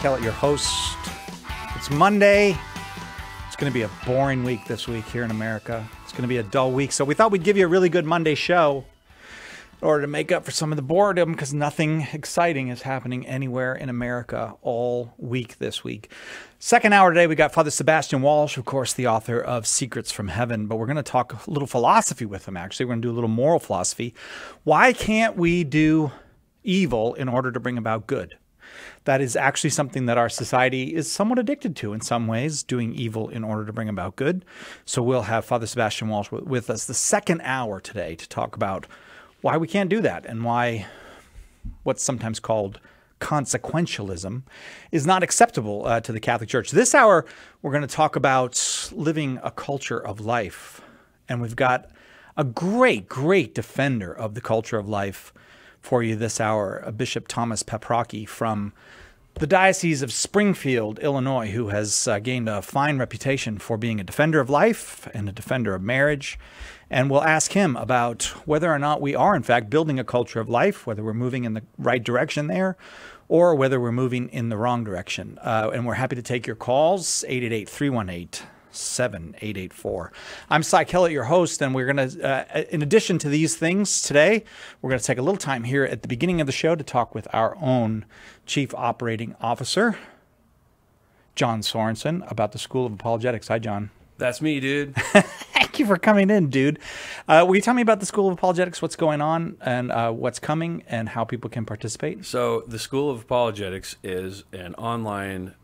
Kellett, your host. It's Monday. It's going to be a boring week this week here in America. It's going to be a dull week. So we thought we'd give you a really good Monday show in order to make up for some of the boredom, because nothing exciting is happening anywhere in America all week this week. Second hour today, we got Father Sebastian Walsh, of course, the author of Secrets from Heaven. But we're going to talk a little philosophy with him, actually. We're going to do a little moral philosophy. Why can't we do evil in order to bring about good? That is actually something that our society is somewhat addicted to in some ways, doing evil in order to bring about good. So we'll have Father Sebastian Walsh with us the second hour today to talk about why we can't do that and why what's sometimes called consequentialism is not acceptable to the Catholic Church. This hour, we're going to talk about living a culture of life. And we've got a great, great defender of the culture of life for you this hour, Bishop Thomas Paprocki from the Diocese of Springfield, Illinois, who has gained a fine reputation for being a defender of life and a defender of marriage. And we'll ask him about whether or not we are, in fact, building a culture of life, whether we're moving in the right direction there, or whether we're moving in the wrong direction. And we're happy to take your calls, 888-318-7884. I'm Cy Kellett, your host, and we're going to, in addition to these things today, we're going to take a little time here at the beginning of the show to talk with our own Chief Operating Officer, John Sorensen, about the School of Apologetics. Hi, John. That's me, dude. Thank you for coming in, dude. Will you tell me about the School of Apologetics, what's going on, and what's coming, and how people can participate? So the School of Apologetics is an online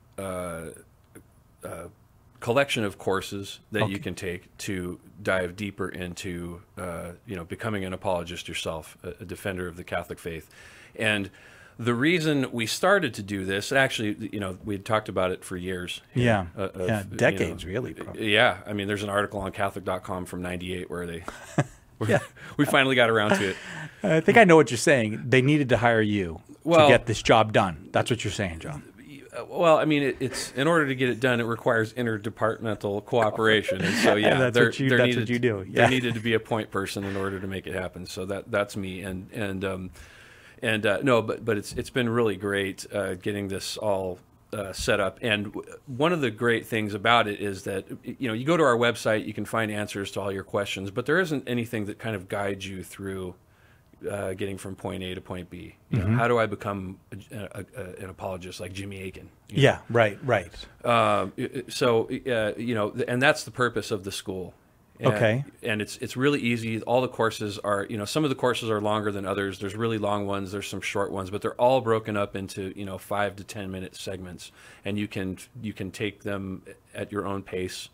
collection of courses that you can take to dive deeper into, becoming an apologist yourself, a defender of the Catholic faith. And the reason we started to do this, actually, we had talked about it for years. Decades, really. Probably. Yeah, I mean, there's an article on Catholic.com from '98 where we finally got around to it. I think I know what you're saying. They needed to hire you to get this job done. That's what you're saying, John. Well, I mean, it's in order to get it done, it requires interdepartmental cooperation, and so that's what you do. Yeah. There needed to be a point person in order to make it happen. So that's me, but it's been really great getting this all set up. And one of the great things about it is that you go to our website, you can find answers to all your questions, but there isn't anything that kind of guides you through getting from point A to point B. How do I become an apologist like Jimmy Akin? Yeah, right. And that's the purpose of the school. And it's really easy. All the courses are, some of the courses are longer than others. There's really long ones. There's some short ones, but they're all broken up into 5 to 10 minute segments, and you can take them at your own pace,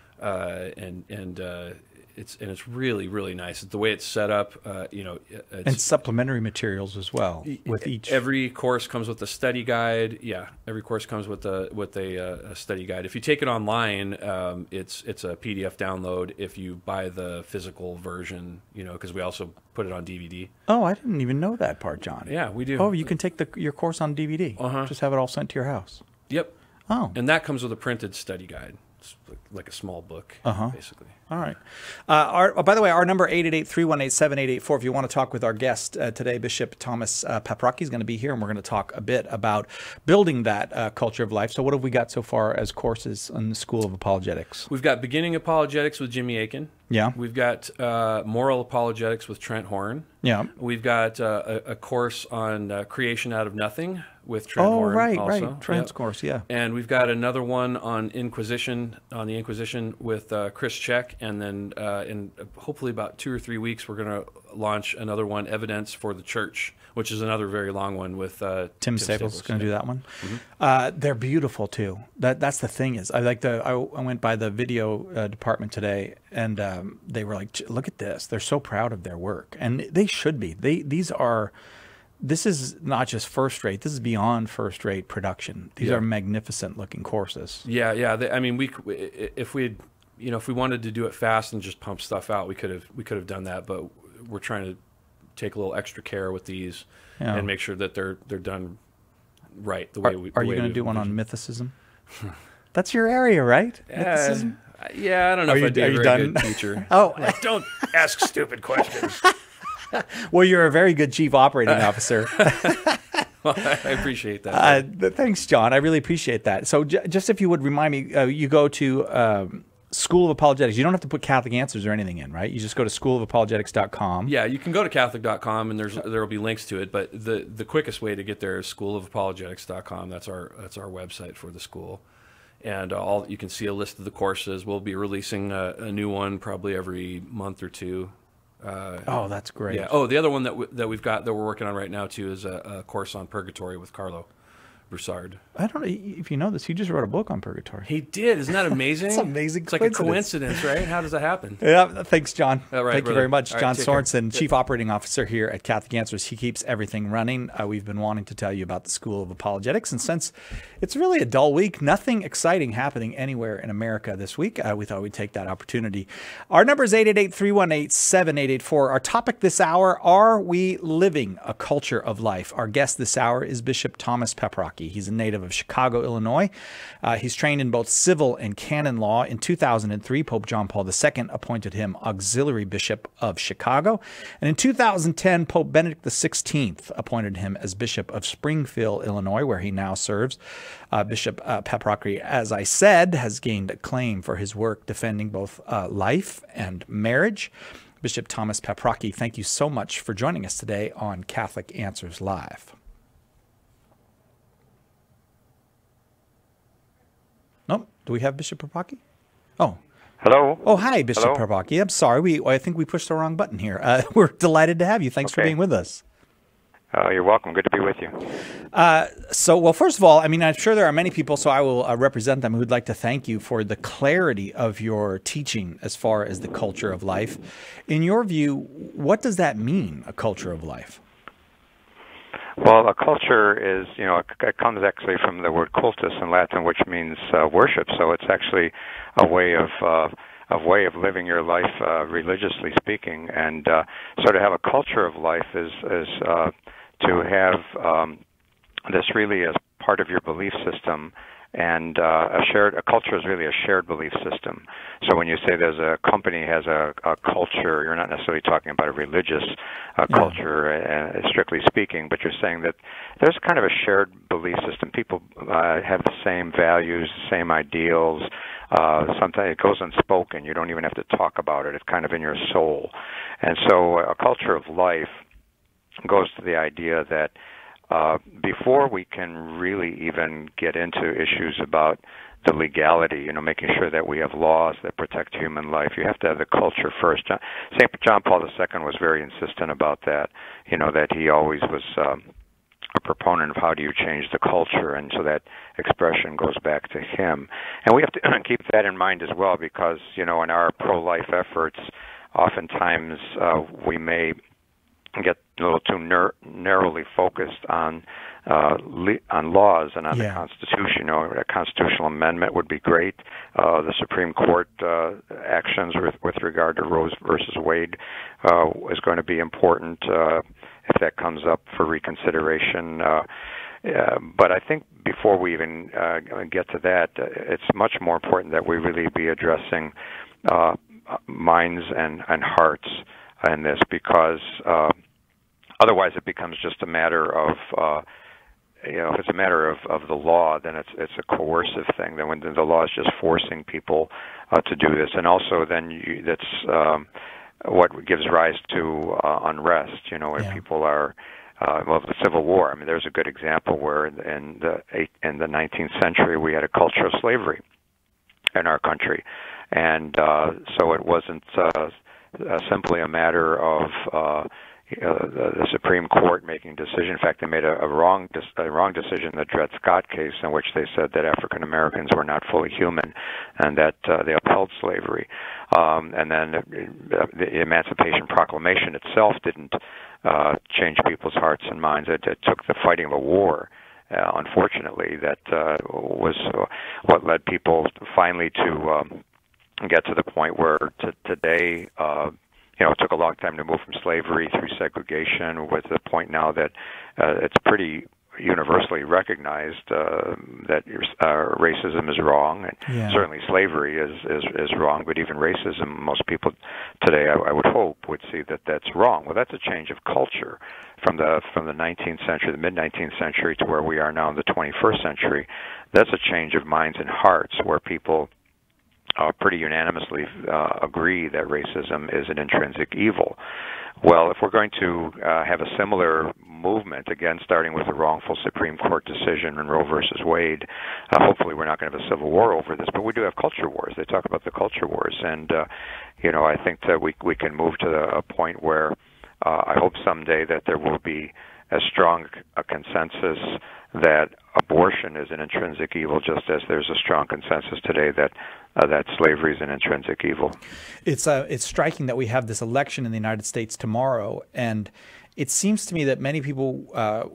it's really, really nice. The way it's set up, and supplementary materials as well with each. Every course comes with a study guide. Yeah, every course comes with a study guide. If you take it online, it's a PDF download. If you buy the physical version, because we also put it on DVD. Oh, I didn't even know that part, John. Yeah, we do. Oh, you can take your course on DVD. Just have it all sent to your house. Yep. Oh, and that comes with a printed study guide. It's like a small book, basically. All right. By the way, our number 888-318-7884. If you want to talk with our guest today, Bishop Thomas Paprocki is going to be here, and we're going to talk a bit about building that culture of life. So what have we got so far as courses in the School of Apologetics? We've got Beginning Apologetics with Jimmy Akin. Yeah. We've got Moral Apologetics with Trent Horn. Yeah. We've got a course on Creation Out of Nothing with Trent Horn. Oh, right, also. right. Trent's course, yeah. And we've got another one on the Inquisition with Chris Check. And then in hopefully about 2 or 3 weeks, we're going to launch another one, Evidence for the Church, which is another very long one with Tim Staples is going to do that one. Mm-hmm. They're beautiful too. That's the thing is, I went by the video department today, and they were like, "Look at this! They're so proud of their work," and they should be. This is not just first rate. This is beyond first rate production. These are magnificent looking courses. Yeah. If we wanted to do it fast and just pump stuff out, we could have done that. But we're trying to take a little extra care with these and make sure that they're done right. Are you going to do one on mythicism? That's your area, right? Mythicism. Yeah, I don't know if I'd be a very good teacher. Don't ask stupid questions. Well, you're a very good chief operating officer. Well, I appreciate that. Thanks, John. I really appreciate that. So just if you would remind me, you go to School of Apologetics. You don't have to put Catholic Answers or anything in, right? You just go to schoolofapologetics.com. Yeah, you can go to Catholic.com and there will be links to it. But the quickest way to get there is schoolofapologetics.com. That's our website for the school. And you can see a list of the courses. We'll be releasing a new one probably every month or two. That's great. Yeah. Oh, the other one that we've got that we're working on right now too is a course on purgatory with Carlo Broussard. I don't know if you know this. He just wrote a book on purgatory. He did. Isn't that amazing? It's amazing. It's like a coincidence, right? How does that happen? Yeah. Thanks, John. All right, Thank you very much. All John right, Sorensen, Chief Operating Officer here at Catholic Answers. He keeps everything running. We've been wanting to tell you about the School of Apologetics. And since it's really a dull week, nothing exciting happening anywhere in America this week, we thought we'd take that opportunity. Our number is 888-318-7884. Our topic this hour, are we living a culture of life? Our guest this hour is Bishop Thomas Paprocki. He's a native of Chicago, Illinois. He's trained in both civil and canon law. In 2003, Pope John Paul II appointed him Auxiliary Bishop of Chicago. And in 2010, Pope Benedict XVI appointed him as Bishop of Springfield, Illinois, where he now serves. Bishop Paprocki, as I said, has gained acclaim for his work defending both life and marriage. Bishop Thomas Paprocki, thank you so much for joining us today on Catholic Answers Live. Nope. Do we have Bishop Paprocki? Oh. Hello. Oh, hi, Bishop Paprocki. I'm sorry. I think we pushed the wrong button here. We're delighted to have you. Thanks for being with us. You're welcome. Good to be with you. Well, first of all, I mean, I'm sure there are many people, so I will represent them, who'd like to thank you for the clarity of your teaching as far as the culture of life. In your view, what does that mean, a culture of life? Well, a culture is, it comes actually from the word cultus in Latin, which means worship. So it's actually a way of living your life, religiously speaking. And so to have a culture of life is to have this really as part of your belief system. And a culture is really a shared belief system. So when you say there's a company has a culture, you're not necessarily talking about a religious culture, strictly speaking, but you're saying that there's kind of a shared belief system. People have the same values, the same ideals. Sometimes it goes unspoken. You don't even have to talk about it. It's kind of in your soul. And so a culture of life goes to the idea that before we can really even get into issues about the legality, making sure that we have laws that protect human life, you have to have the culture first. St. John Paul II was very insistent about that, that he always was a proponent of how do you change the culture, and so that expression goes back to him. And we have to keep that in mind as well, because, in our pro-life efforts, oftentimes we may get a little too narrowly focused on laws and on the Constitution. A constitutional amendment would be great. The Supreme Court actions with regard to Roe versus Wade is going to be important if that comes up for reconsideration. But I think before we even get to that, it's much more important that we really be addressing minds and hearts in this, because otherwise it becomes just a matter of if it's a matter of the law, then it's a coercive thing. Then when the law is just forcing people to do this, and also then that's what gives rise to unrest. Where people are. The Civil War. I mean, there's a good example where in the 19th century we had a culture of slavery in our country, and so it wasn't simply a matter of the Supreme Court making a decision. In fact, they made a wrong decision in the Dred Scott case, in which they said that African Americans were not fully human, and that they upheld slavery. And then the Emancipation Proclamation itself didn't change people's hearts and minds. It took the fighting of a war, unfortunately, that was what led people finally to get to the point where today, it took a long time to move from slavery through segregation, with the point now that it's pretty universally recognized that racism is wrong, and certainly slavery is wrong, but even racism, most people today, I would hope, would see that that's wrong. Well, that's a change of culture from the 19th century, the mid-19th century, to where we are now in the 21st century. That's a change of minds and hearts, where people pretty unanimously agree that racism is an intrinsic evil. Well, if we're going to have a similar movement, again, starting with the wrongful Supreme Court decision in Roe versus Wade, hopefully we're not going to have a civil war over this, but we do have culture wars. They talk about the culture wars, and I think that we can move to a point where I hope someday that there will be as strong a consensus that abortion is an intrinsic evil, just as there's a strong consensus today that slavery is an intrinsic evil. It's striking that we have this election in the United States tomorrow, and it seems to me that many people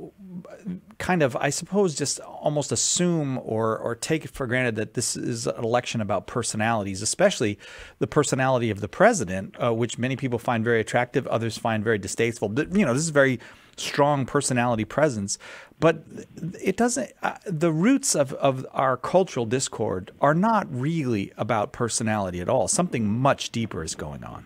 kind of, I suppose, just almost assume or take it for granted that this is an election about personalities, especially the personality of the president, which many people find very attractive, others find very distasteful. But, this is a very strong personality presence. But it doesn't. The roots of our cultural discord are not really about personality at all. Something much deeper is going on.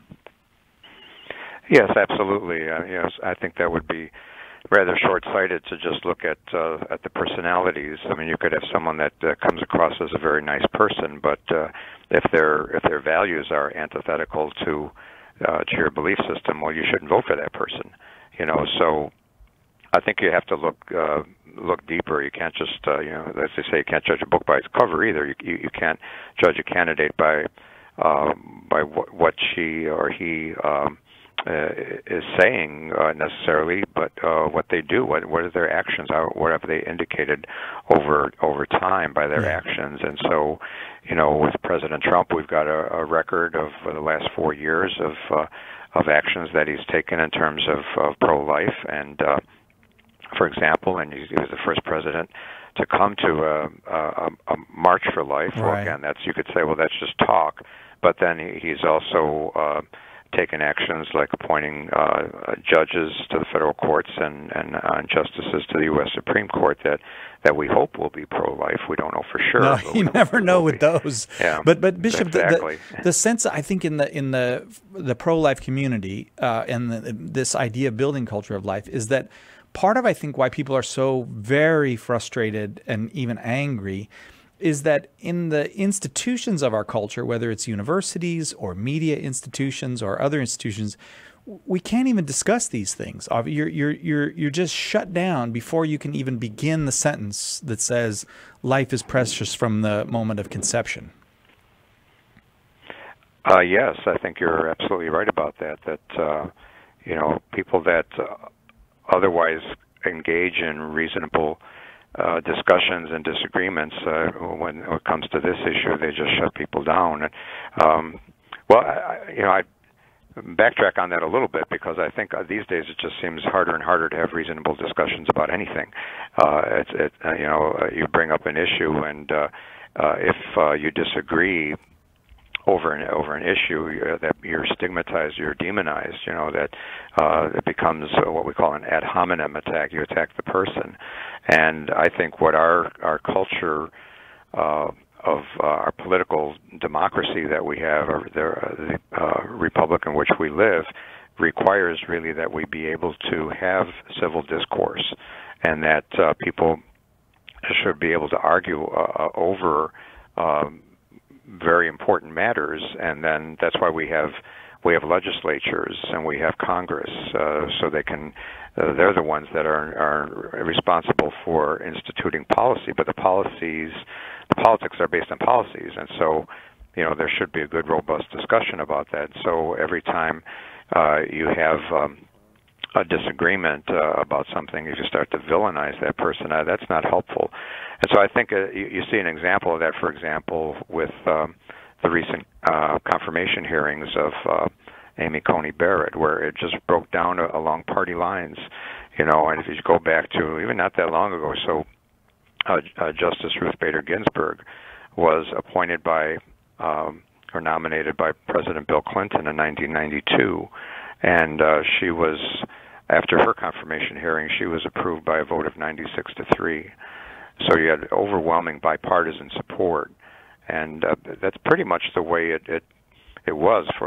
Yes, absolutely. Yes, I think that would be rather short-sighted to just look at the personalities. I mean, you could have someone that comes across as a very nice person, but if their values are antithetical to your belief system, well, you shouldn't vote for that person. So I think you have to look deeper. You can't just as they say, you can't judge a book by its cover either. You can't judge a candidate by what she or he is saying necessarily, but what they do, what are their actions, what have they indicated over time by their actions. And so, with President Trump, we've got a record of the last 4 years of actions that he's taken in terms of pro-life, and for example, and he was the first president to come to a March for Life. Right. Well, again, you could say, well, that's just talk, but then he's also taken actions like appointing judges to the federal courts and justices to the U.S. Supreme Court that we hope will be pro-life. We don't know for sure. No, you never know with those. Yeah, but Bishop, exactly. the sense I think in the pro-life community and this idea of building culture of life is that part of, I think, why people are so very frustrated and even angry is that in the institutions of our culture, whether it's universities or media institutions or other institutions, we can't even discuss these things. You're just shut down before you can even begin the sentence that says life is precious from the moment of conception. Yes, I think you're absolutely right about that. That people that otherwise engage in reasonable discussions and disagreements, when it comes to this issue, they just shut people down. I backtrack on that a little bit, because I think these days it just seems harder and harder to have reasonable discussions about anything. You bring up an issue, and if you disagree over an issue, that you're stigmatized, you're demonized. That it becomes what we call an ad hominem attack. You attack the person, and I think what our culture of our political democracy that we have, or the republic in which we live, requires really that we be able to have civil discourse, and that people should be able to argue over very important matters. And then that's why we have legislatures and we have Congress, so they can they're the ones that are responsible for instituting policy, but the politics are based on policies, and so there should be a good, robust discussion about that. So every time you have a disagreement about something, if you start to villainize that person, that's not helpful. And so I think you see an example of that, for example, with the recent confirmation hearings of Amy Coney Barrett, where it just broke down along party lines, and if you go back to even not that long ago, so Justice Ruth Bader Ginsburg was appointed by or nominated by President Bill Clinton in 1992, and she was, after her confirmation hearing, she was approved by a vote of 96-3. So you had overwhelming bipartisan support, and that's pretty much the way it was for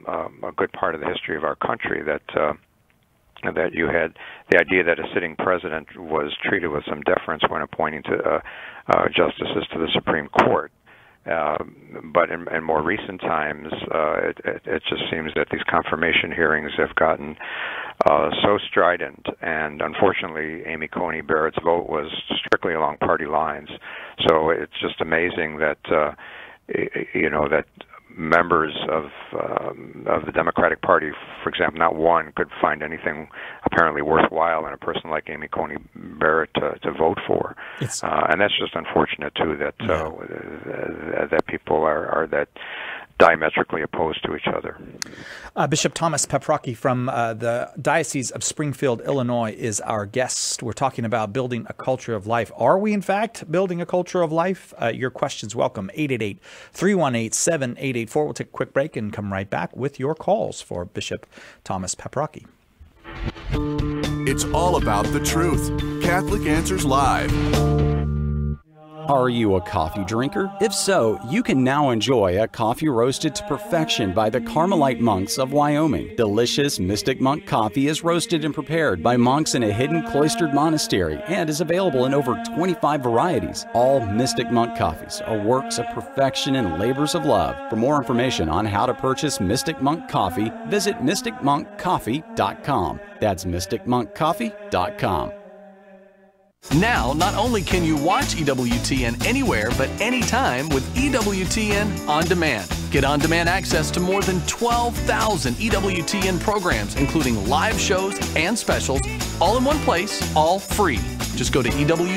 a good part of the history of our country that you had the idea that a sitting president was treated with some deference when appointing to justices to the Supreme Court. But in more recent times, it just seems that these confirmation hearings have gotten so strident, and unfortunately, Amy Coney Barrett's vote was strictly along party lines. So it's just amazing that that members of the Democratic Party, for example, not one could find anything apparently worthwhile in a person like Amy Coney Barrett to vote for, and that's just unfortunate too. That that people are that diametrically opposed to each other. Bishop Thomas Paprocki from the Diocese of Springfield, Illinois, is our guest. We're talking about building a culture of life. Are we, in fact, building a culture of life? Your questions welcome. 888-318-7884. We'll take a quick break and come right back with your calls for Bishop Thomas Paprocki. It's all about the truth. Catholic Answers Live. Are you a coffee drinker? If so, you can now enjoy a coffee roasted to perfection by the Carmelite monks of Wyoming. Delicious Mystic Monk coffee is roasted and prepared by monks in a hidden cloistered monastery and is available in over 25 varieties. All Mystic Monk coffees are works of perfection and labors of love. For more information on how to purchase Mystic Monk coffee, visit mysticmonkcoffee.com. That's mysticmonkcoffee.com. Now, not only can you watch EWTN anywhere but anytime with EWTN On Demand. Get on-demand access to more than 12,000 EWTN programs, including live shows and specials, all in one place, all free. Just go to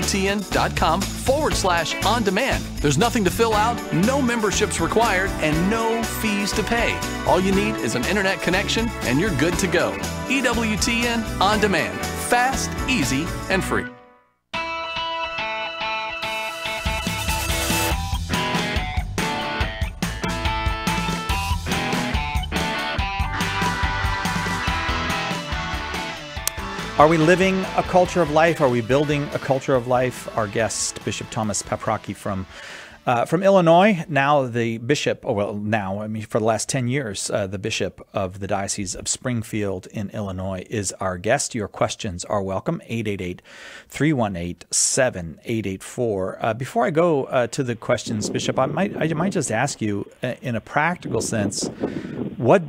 EWTN.com/on-demand. There's nothing to fill out, no memberships required, and no fees to pay. All you need is an internet connection, and you're good to go. EWTN On Demand. Fast, easy, and free. Are we living a culture of life? Are we building a culture of life? Our guest, Bishop Thomas Paprocki from Illinois, now the bishop, for the last 10 years, the bishop of the Diocese of Springfield in Illinois is our guest. Your questions are welcome, 888-318-7884. Before I go to the questions, Bishop, I might just ask you, in a practical sense, what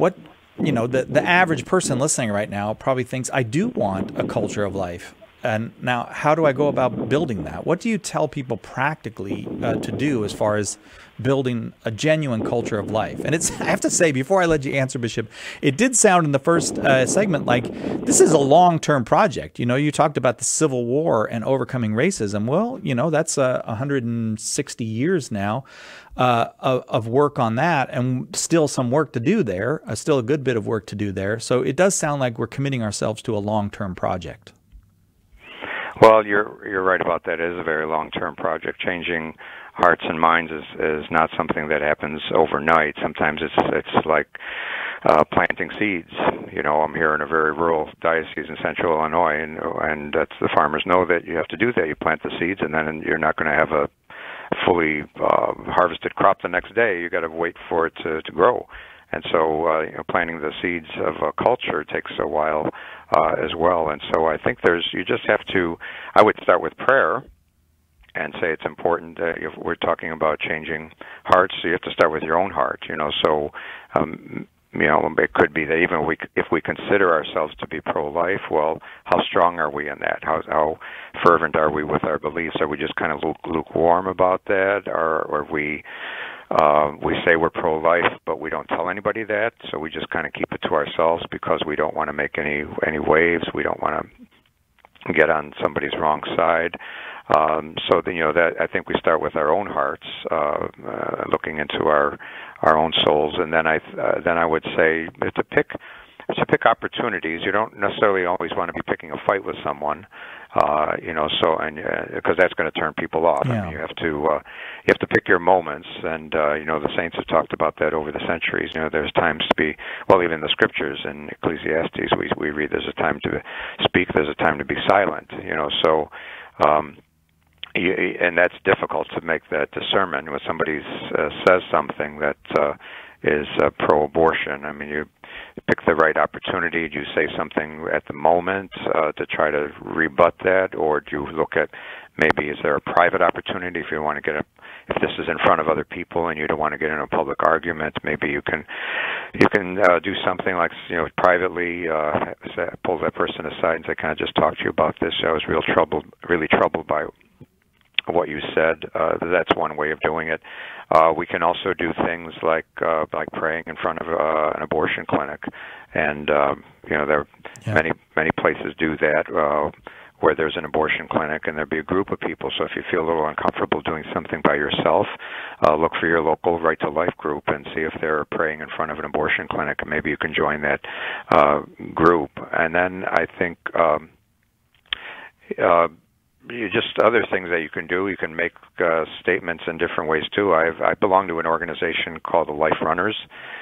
the average person listening right now probably thinks, I do want a culture of life. And now, how do I go about building that? What do you tell people practically to do as far as building a genuine culture of life? And I have to say, before I let you answer, Bishop, it did sound in the first segment like this is a long-term project. You talked about the Civil War and overcoming racism. Well, that's 160 years now of work on that, and still some work to do there, still a good bit of work to do there. So it does sound like we're committing ourselves to a long-term project. Well, you're right about that. It is a very long-term project. Changing hearts and minds is not something that happens overnight. Sometimes it's like planting seeds. I'm here in a very rural diocese in central Illinois, and the farmers know that you have to do that. You plant the seeds, and then you're not going to have a fully harvested crop the next day. You got to wait for it to grow. And so planting the seeds of a culture takes a while as well. And so I think you just have to, I would start with prayer and say it's important. If we're talking about changing hearts, so you have to start with your own heart, So, it could be that even if we consider ourselves to be pro-life, well, how strong are we in that? How fervent are we with our beliefs? Are we just kind of lukewarm about that? Or we say we're pro-life, but we don't tell anybody that, so we just kind of keep it to ourselves because we don't want to make any waves. We don't want to get on somebody's wrong side. So that I think we start with our own hearts, looking into our own souls, and then I would say to pick opportunities. You don't necessarily always want to be picking a fight with someone, because that's going to turn people off. Yeah. I mean, you have to pick your moments, and the saints have talked about that over the centuries. There's times to be, even the scriptures in Ecclesiastes we read there's a time to speak, there's a time to be silent. And that's difficult to make that discernment when somebody says something that is pro-abortion. I mean, you pick the right opportunity. Do you say something at the moment to try to rebut that, or do you look at maybe is there a private opportunity if you want to get if this is in front of other people and you don't want to get in a public argument, maybe you can do something like, privately pull that person aside and say, "Can I just talk to you about this? I was really troubled by what you said." That's one way of doing it. We can also do things like praying in front of an abortion clinic, and there many places do that. Where there's an abortion clinic and there'd be a group of people. So if you feel a little uncomfortable doing something by yourself, look for your local Right to Life group and see if they're praying in front of an abortion clinic, and maybe you can join that group. And then I think just other things that you can do. You can make statements in different ways too. I belong to an organization called the Life Runners.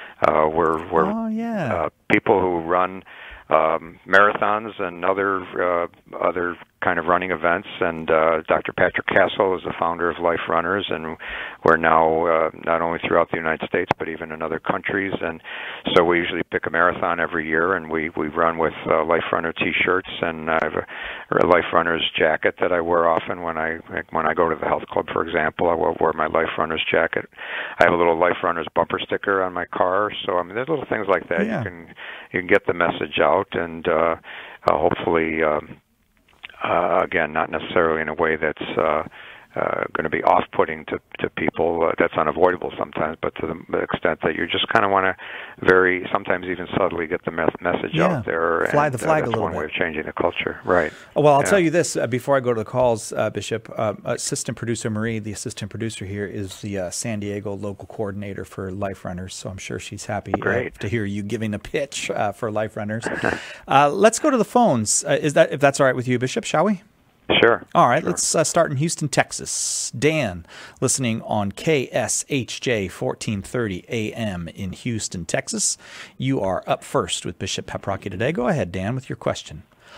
We're people who run marathons and other kind of running events, and Dr. Patrick Castle is the founder of Life Runners, and we're now not only throughout the United States but even in other countries. And so we usually pick a marathon every year, and we run with Life Runner T-shirts, and I have a Life Runners jacket that I wear often when I go to the health club, for example. I wear my Life Runners jacket. I have a little Life Runners bumper sticker on my car. So I mean, there's little things like that. You can get the message out, and hopefully. Again, not necessarily in a way that's going to be off-putting to people. That's unavoidable sometimes, but to the extent that you just kind of want to sometimes even subtly get the message out there. Fly the flag a little bit. That's one way of changing the culture, right. Well, I'll tell you this, before I go to the calls, Bishop, assistant producer Marie, the assistant producer here, is the San Diego local coordinator for Life Runners, so I'm sure she's happy to hear you giving a pitch for Life Runners. Let's go to the phones. If that's all right with you, Bishop, shall we? Sure. All right, let's start in Houston, Texas. Dan, listening on KSHJ 1430 AM in Houston, Texas. You are up first with Bishop Paprocki today. Go ahead, Dan, with your question.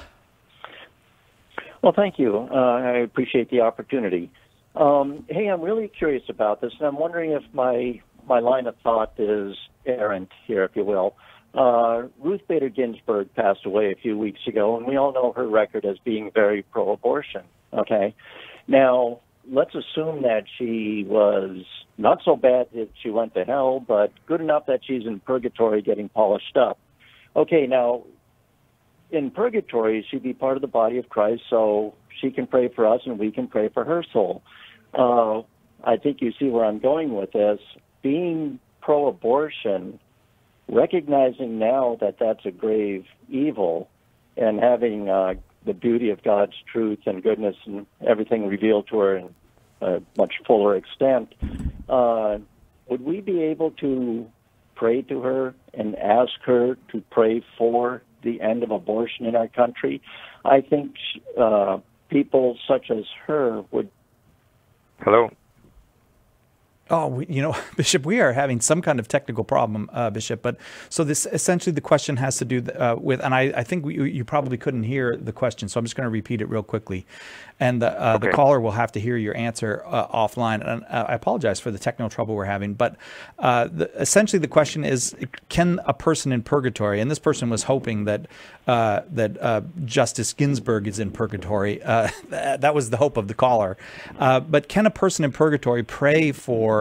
Well, thank you. I appreciate the opportunity. Hey, I'm really curious about this, and I'm wondering if my line of thought is errant here, if you will. Ruth Bader Ginsburg passed away a few weeks ago, and we all know her record as being very pro-abortion, okay? Now, let's assume that she was not so bad that she went to hell, but good enough that she's in purgatory getting polished up. Okay, now, in purgatory, she'd be part of the body of Christ, so she can pray for us and we can pray for her soul. I think you see where I'm going with this. Being pro-abortion, recognizing now that that's a grave evil, and having the beauty of God's truth and goodness and everything revealed to her in a much fuller extent, would we be able to pray to her and ask her to pray for the end of abortion in our country? I think people such as her would... Hello? Oh, Bishop, we are having some kind of technical problem, Bishop. But so this essentially the question has to do with, and I think you probably couldn't hear the question, so I'm just going to repeat it real quickly. And the caller will have to hear your answer offline. And I apologize for the technical trouble we're having. But essentially the question is, can a person in purgatory, and this person was hoping that Justice Ginsburg is in purgatory. That was the hope of the caller. But can a person in purgatory pray for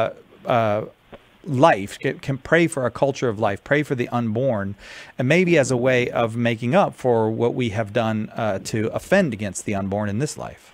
life, can pray for a culture of life, pray for the unborn, and maybe as a way of making up for what we have done to offend against the unborn in this life?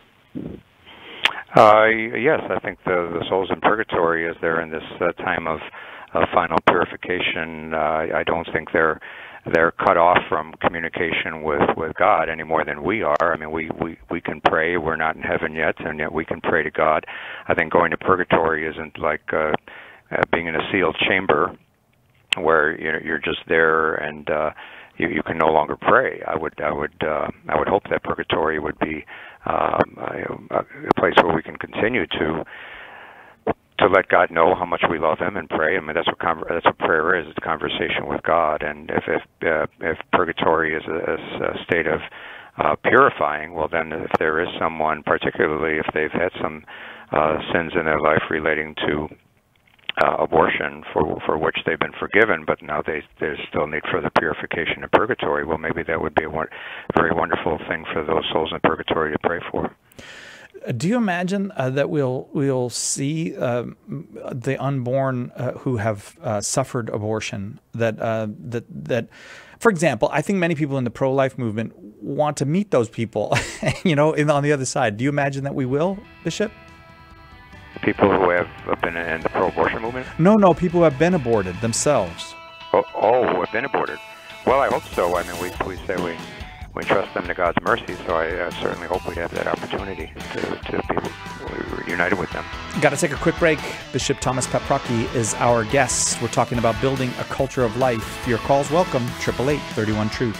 Yes, I think the souls in purgatory, as they're in this time of final purification, I don't think they're cut off from communication with God any more than we are. I mean, we can pray. We're not in heaven yet, and yet we can pray to God. I think going to purgatory isn't like being in a sealed chamber where you're just there and you can no longer pray. I would hope that purgatory would be a place where we can continue to let God know how much we love Him and pray. I mean, that's what prayer is. It's a conversation with God. And if purgatory is a state of purifying, well, then if there is someone, particularly if they've had some sins in their life relating to abortion for which they've been forgiven, but now there's still need for the purification of purgatory. Well, maybe that would be a very wonderful thing for those souls in purgatory to pray for. Do you imagine that we'll see the unborn who have suffered abortion? That, for example, I think many people in the pro-life movement want to meet those people, on the other side. Do you imagine that we will, Bishop? People who have been in the pro-abortion movement? No, people who have been aborted themselves. Oh, who have been aborted? Well, I hope so. I mean, we say we trust them to God's mercy, so I certainly hope we have that opportunity to be united with them. Got to take a quick break. Bishop Thomas Paprocki is our guest. We're talking about building a culture of life. Your call's welcome, 888-31-TRUTH.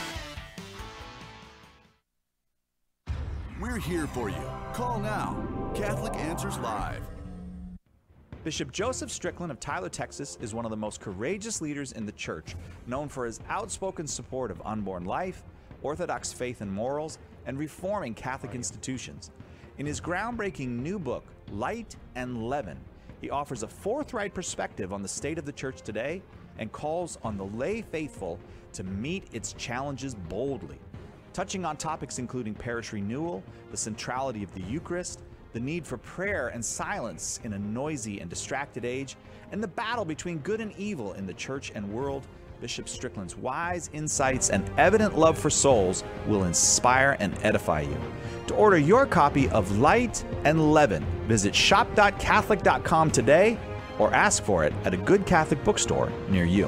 We're here for you. Call now. Catholic Answers Live. Bishop Joseph Strickland of Tyler, Texas, is one of the most courageous leaders in the church, known for his outspoken support of unborn life, Orthodox faith and morals, and reforming Catholic institutions. In his groundbreaking new book, Light and Leaven, he offers a forthright perspective on the state of the church today and calls on the lay faithful to meet its challenges boldly, touching on topics including parish renewal, the centrality of the Eucharist, the need for prayer and silence in a noisy and distracted age, and the battle between good and evil in the church and world. Bishop Strickland's wise insights and evident love for souls will inspire and edify you. To order your copy of Light and Leaven, visit shop.catholic.com today or ask for it at a good Catholic bookstore near you.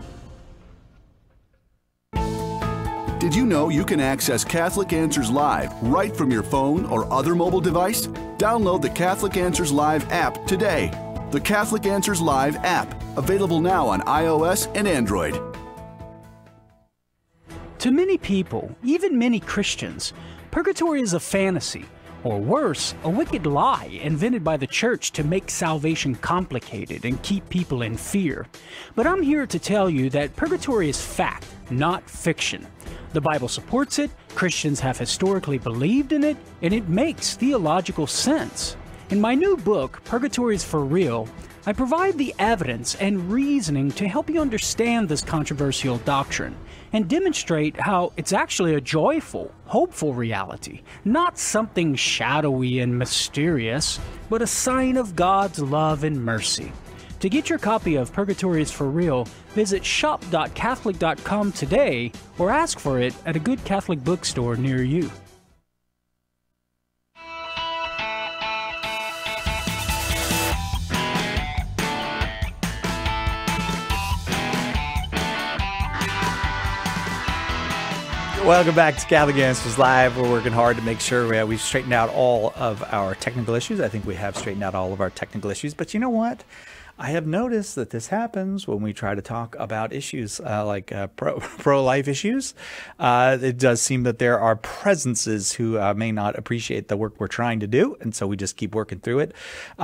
Did you know you can access Catholic Answers Live right from your phone or other mobile device? Download the Catholic Answers Live app today. The Catholic Answers Live app, available now on iOS and Android. To many people, even many Christians, purgatory is a fantasy, or worse, a wicked lie invented by the church to make salvation complicated and keep people in fear. But I'm here to tell you that purgatory is fact, not fiction. The Bible supports it, Christians have historically believed in it, and it makes theological sense. In my new book, Purgatory is for Real, I provide the evidence and reasoning to help you understand this controversial doctrine and demonstrate how it's actually a joyful, hopeful reality, not something shadowy and mysterious, but a sign of God's love and mercy. To get your copy of Purgatory is for Real, visit shop.catholic.com today or ask for it at a good Catholic bookstore near you. Welcome back to Catholic Answers Live. We're working hard to make sure we've straightened out all of our technical issues. I think we have straightened out all of our technical issues. But you know what? I have noticed that this happens when we try to talk about issues like pro-life issues. It does seem that there are presences who may not appreciate the work we're trying to do, and so we just keep working through it.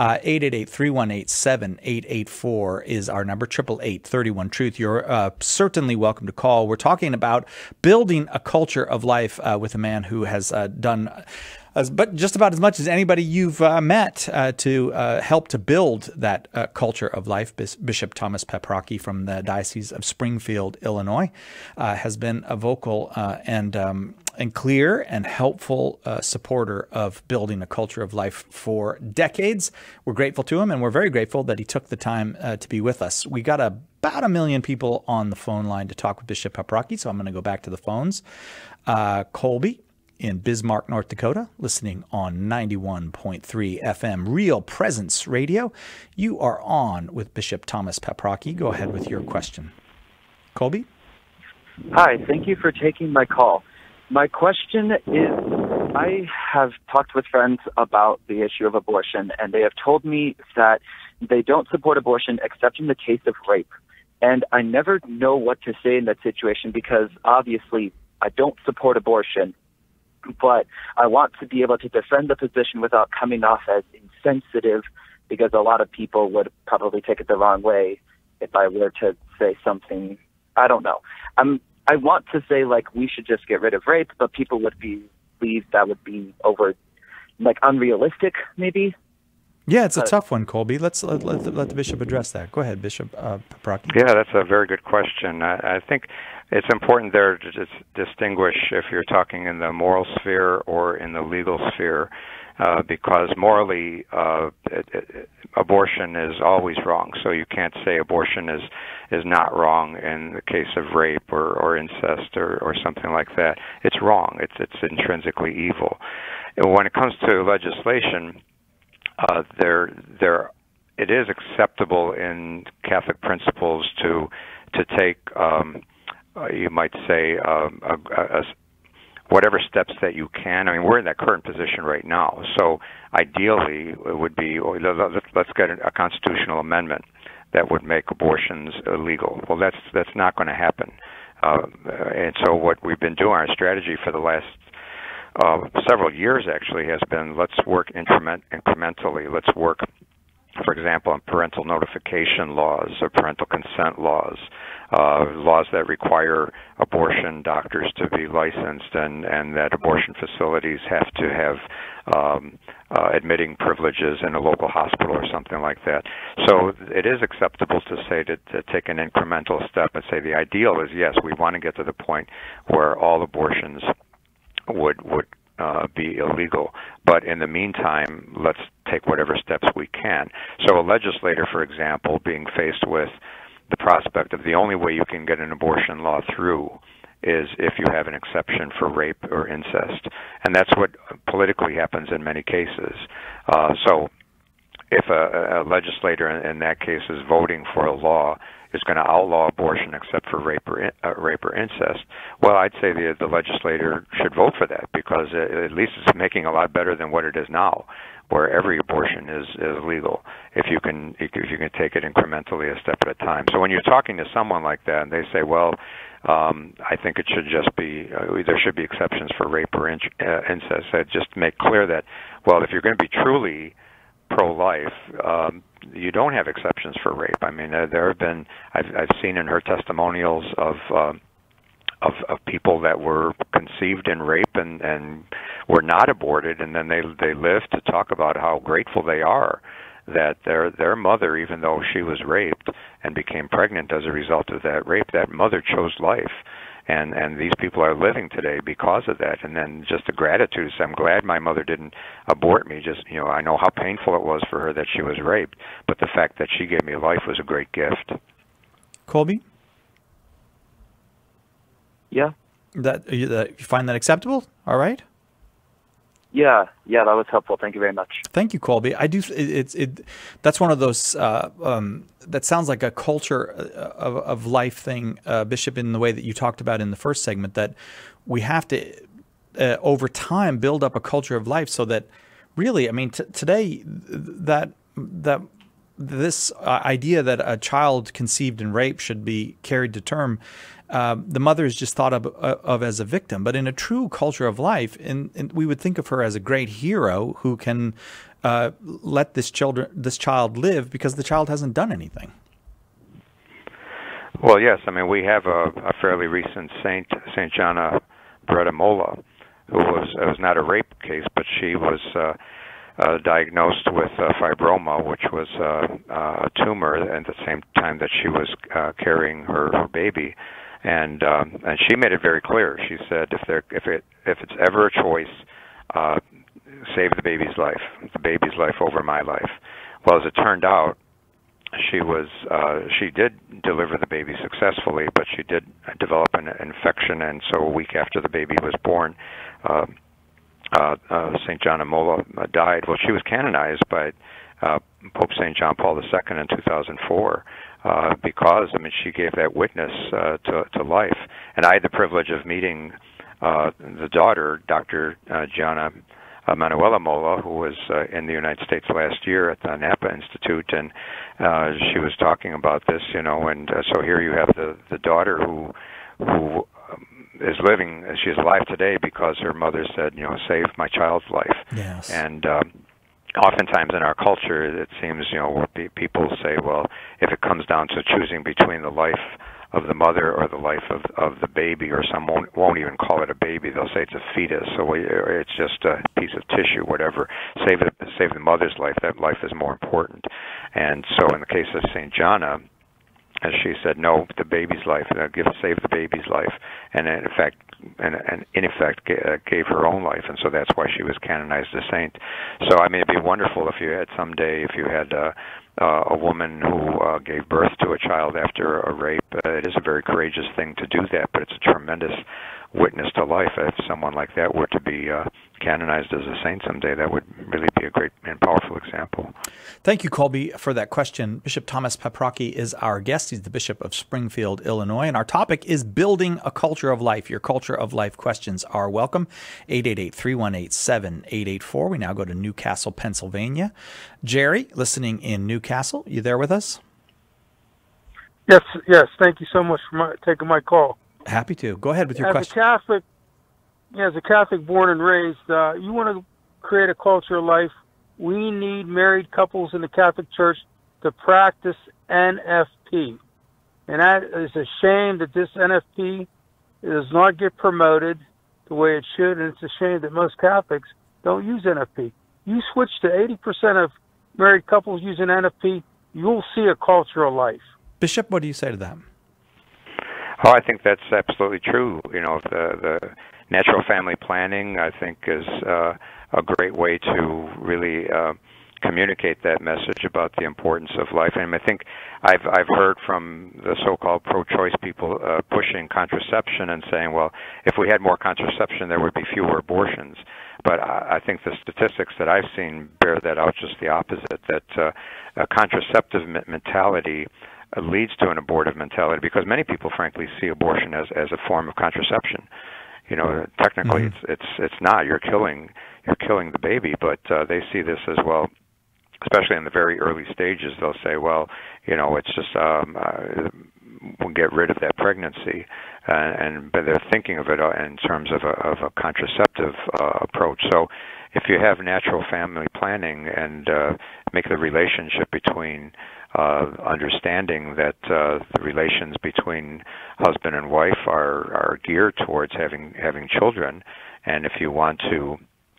888-318-7884 is our number, 888-31-TRUTH. You're certainly welcome to call. We're talking about building a culture of life with a man who has done but just about as much as anybody you've met to help to build that culture of life. Bishop Thomas Paprocki from the Diocese of Springfield, Illinois, has been a vocal and clear and helpful supporter of building a culture of life for decades. We're grateful to him, and we're very grateful that he took the time to be with us. We got about 1 million people on the phone line to talk with Bishop Paprocki, so I'm going to go back to the phones. Colby in Bismarck, North Dakota, listening on 91.3 FM Real Presence Radio. You are on with Bishop Thomas Paprocki. Go ahead with your question. Colby? Hi, thank you for taking my call. My question is, I have talked with friends about the issue of abortion, and they have told me that they don't support abortion except in the case of rape. And I never know what to say in that situation because obviously I don't support abortion, but I want to be able to defend the position without coming off as insensitive, because a lot of people would probably take it the wrong way if I were to say something. I don't know. I want to say, like, we should just get rid of rape, but people would believe that would be over, like, unrealistic, maybe. Yeah, it's a tough one, Colby. Let's let the bishop address that. Go ahead, Bishop Paprocki. Yeah, that's a very good question. I think it's important there to just distinguish if you're talking in the moral sphere or in the legal sphere, because morally, abortion is always wrong. So you can't say abortion is not wrong in the case of rape or incest or something like that. It's wrong. It's intrinsically evil. When it comes to legislation, it is acceptable in Catholic principles to take, you might say, whatever steps that you can. I mean, we're in that current position right now. So ideally, it would be, let's get a constitutional amendment that would make abortions illegal. Well, that's not going to happen. And so what we've been doing, our strategy for the last several years actually has been, let's work incrementally. Let's work, for example, on parental notification laws or parental consent laws, laws that require abortion doctors to be licensed and that abortion facilities have to have admitting privileges in a local hospital or something like that. So it is acceptable to say to take an incremental step and say the ideal is, yes, we want to get to the point where all abortions would be illegal. But in the meantime, let's take whatever steps we can. So a legislator, for example, being faced with the prospect of the only way you can get an abortion law through is if you have an exception for rape or incest. And that's what politically happens in many cases. So if a legislator in that case is voting for a law is going to outlaw abortion except for rape or incest, well, I'd say the legislator should vote for that, because at least it's making a lot better than what it is now, where every abortion is legal if you can take it incrementally, a step at a time. So when you're talking to someone like that and they say, well, I think it should just be there should be exceptions for rape or incest, I'd just make clear that, well, if you're going to be truly pro-life, you don't have exceptions for rape. I mean, there have been, I've seen in her testimonials of people that were conceived in rape and were not aborted, and then they live to talk about how grateful they are that their mother, even though she was raped and became pregnant as a result of that rape, that mother chose life. And these people are living today because of that. And then just the gratitude. So I'm glad my mother didn't abort me. Just, I know how painful it was for her that she was raped, but the fact that she gave me life was a great gift. Colby? Yeah. You find that acceptable? All right. Yeah, that was helpful. Thank you very much. Thank you, Colby. I do. That's one of those that sounds like a culture of life thing, Bishop, in the way that you talked about in the first segment, that we have to over time build up a culture of life, so that really, I mean, today that this idea that a child conceived in rape should be carried to term. The mother is just thought of as a victim, but in a true culture of life, we would think of her as a great hero who can let this child live because the child hasn't done anything. Well, yes. I mean, we have a fairly recent saint, Saint Gianna Beretta Molla, who was not a rape case, but she was diagnosed with fibroma, which was a tumor, at the same time that she was carrying her baby. And she made it very clear. She said, if it's ever a choice, save the baby's life over my life. Well, as it turned out, she did deliver the baby successfully, but she did develop an infection, and so a week after the baby was born, St. Gianna Molla died. Well, she was canonized by Pope St. John Paul II in 2004. Because, I mean, she gave that witness to life. And I had the privilege of meeting the daughter, Dr. Gianna Manuela Molla, who was in the United States last year at the Napa Institute, and she was talking about this, and so here you have the daughter who is living, she's alive today because her mother said, save my child's life. Yes. And oftentimes in our culture, it seems, people say, well, if it comes down to choosing between the life the mother or the life of the baby, or some won't even call it a baby. They'll say it's a fetus, so it's just a piece of tissue, whatever. Save the mother's life. That life is more important. And so in the case of St. Jana, as she said, no, the baby's life, save the baby's life, and in effect gave her own life, and so that's why she was canonized a saint. So I mean, it'd be wonderful if you had a woman who gave birth to a child after a rape. It is a very courageous thing to do that, but it's a tremendous witness to life. If someone like that were to be canonized as a saint someday, that would really be a great and powerful example. Thank you, Colby, for that question. Bishop Thomas Paprocki is our guest. He's the Bishop of Springfield, Illinois, and our topic is building a culture of life. Your culture of life questions are welcome. 888-318-7884. We now go to Newcastle, Pennsylvania. Jerry, listening in Newcastle, you there with us? Yes. Thank you so much for taking my call. Happy to. Go ahead with your question. As a Catholic born and raised, you want to create a culture of life. We need married couples in the Catholic Church to practice NFP. And that is a shame that this NFP does not get promoted the way it should, and it's a shame that most Catholics don't use NFP. You switch to 80% of married couples using NFP, you'll see a culture of life. Bishop, what do you say to that? Oh, I think that's absolutely true. You know, the natural family planning, I think, is a great way to really communicate that message about the importance of life. And I think I've heard from the so-called pro-choice people pushing contraception and saying, well, if we had more contraception, there would be fewer abortions. But I think the statistics that I've seen bear that out just the opposite, that a contraceptive mentality leads to an abortive mentality, because many people, frankly, see abortion as a form of contraception. You know, technically, it's not. You're killing the baby, but they see this as, well, especially in the very early stages. They'll say, well, you know, it's just we'll get rid of that pregnancy, but they're thinking of it in terms of a contraceptive approach. So if you have natural family planning and make the relationship between understanding that the relations between husband and wife are geared towards having children, and if you want to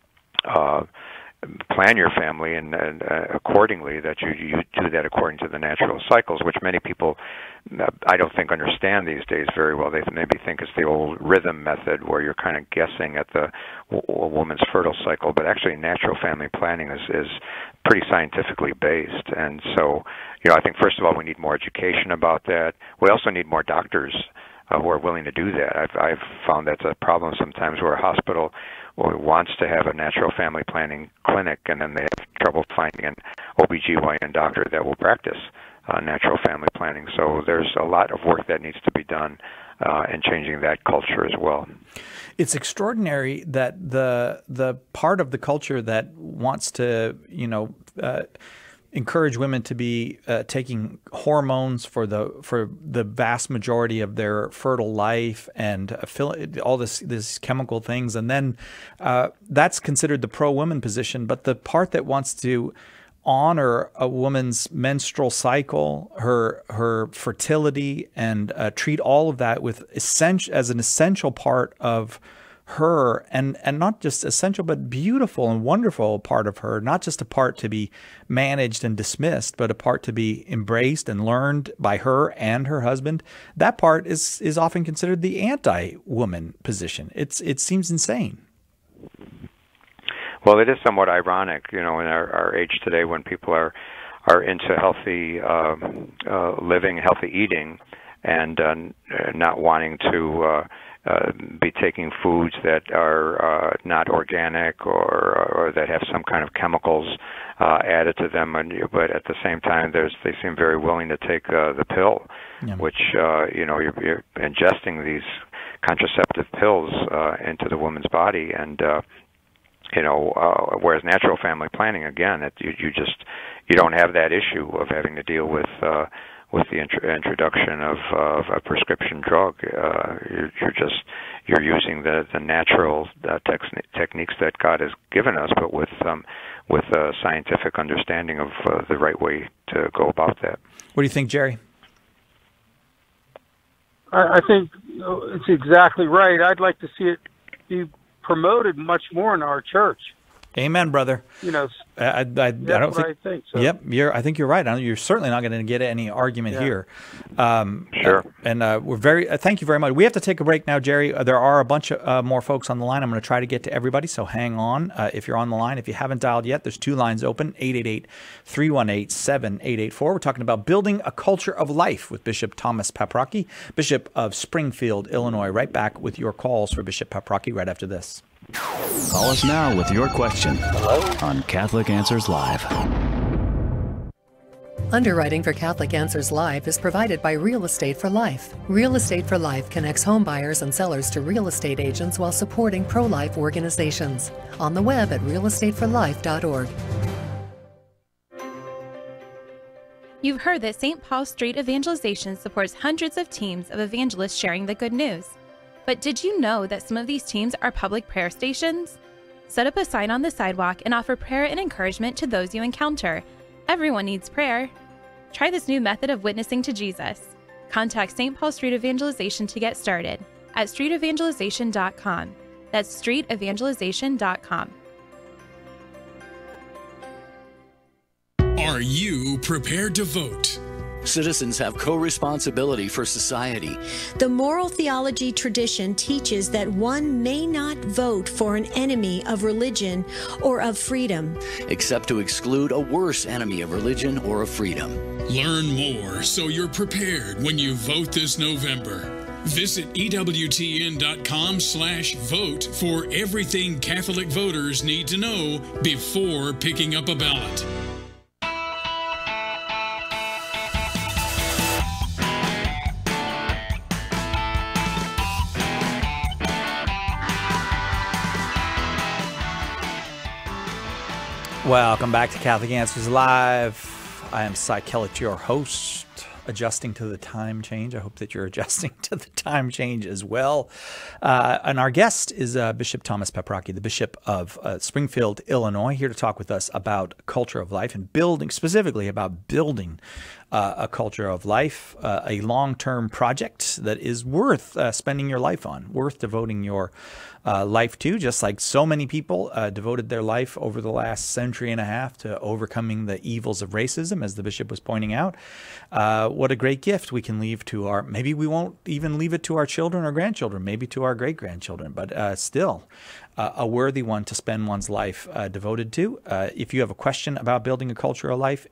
plan your family and accordingly, that you do that according to the natural cycles, which many people I don't think understand these days very well. They maybe think it's the old rhythm method where you're kind of guessing at the woman's fertile cycle, but actually natural family planning is pretty scientifically based. And so, you know, I think first of all we need more education about that. We also need more doctors who are willing to do that. I've found that's a problem sometimes, where a hospital wants to have a natural family planning clinic, and then they have trouble finding an OBGYN doctor that will practice natural family planning. So there's a lot of work that needs to be done in changing that culture as well. It's extraordinary that the part of the culture that wants to, you know, encourage women to be taking hormones for the vast majority of their fertile life and all this chemical things, and then that's considered the pro-woman position. But the part that wants to honor a woman's menstrual cycle, her fertility, and treat all of that with as an essential part of her, and not just essential, but beautiful and wonderful part of her, not just a part to be managed and dismissed, but a part to be embraced and learned by her and her husband. That part is often considered the anti-woman position. It seems insane. Well, it is somewhat ironic, you know, in our age today, when people are into healthy living, healthy eating, and not wanting to be taking foods that are not organic or that have some kind of chemicals added to them. But at the same time, they seem very willing to take the pill, which you know, you're ingesting these contraceptive pills into the woman's body, and you know, whereas natural family planning, again, you don't have that issue of having to deal with the introduction of a prescription drug. You're using the natural techniques that God has given us, but with a scientific understanding of the right way to go about that. What do you think, Jerry? I think it's exactly right. I'd like to see it be promoted much more in our church. Amen, brother. You know, I don't think. I think so. Yep, I think you're right. You're certainly not going to get any argument here. Sure. And we're very. Thank you very much. We have to take a break now, Jerry. There are a bunch of more folks on the line. I'm going to try to get to everybody, so hang on. If you're on the line, if you haven't dialed yet, there's 2 lines open: 888-318-7884. We're talking about building a culture of life with Bishop Thomas Paprocki, Bishop of Springfield, Illinois. Right back with your calls for Bishop Paprocki right after this. Call us now with your question on Catholic Answers Live. Underwriting for Catholic Answers Live is provided by Real Estate for Life. Real Estate for Life connects home buyers and sellers to real estate agents while supporting pro-life organizations. On the web at realestateforlife.org. You've heard that St. Paul Street Evangelization supports hundreds of teams of evangelists sharing the good news. But did you know that some of these teams are public prayer stations? Set up a sign on the sidewalk and offer prayer and encouragement to those you encounter. Everyone needs prayer. Try this new method of witnessing to Jesus. Contact St. Paul Street Evangelization to get started at streetevangelization.com. That's streetevangelization.com. Are you prepared to vote? Citizens have co-responsibility for society. The moral theology tradition teaches that one may not vote for an enemy of religion or of freedom, except to exclude a worse enemy of religion or of freedom. Learn more so you're prepared when you vote this November. Visit EWTN.com/vote for everything Catholic voters need to know before picking up a ballot. Welcome back to Catholic Answers Live. I am Cy Kellett, your host, adjusting to the time change. I hope that you're adjusting to the time change as well. And our guest is Bishop Thomas Paprocki, the Bishop of Springfield, Illinois, here to talk with us about culture of life and building, specifically about building a culture of life, a long-term project that is worth spending your life on, worth devoting your life to, just like so many people devoted their life over the last century and a half to overcoming the evils of racism, as the bishop was pointing out. What a great gift we can leave to our, maybe we won't even leave it to our children or grandchildren, maybe to our great-grandchildren, but still a worthy one to spend one's life devoted to. If you have a question about building a culture of life,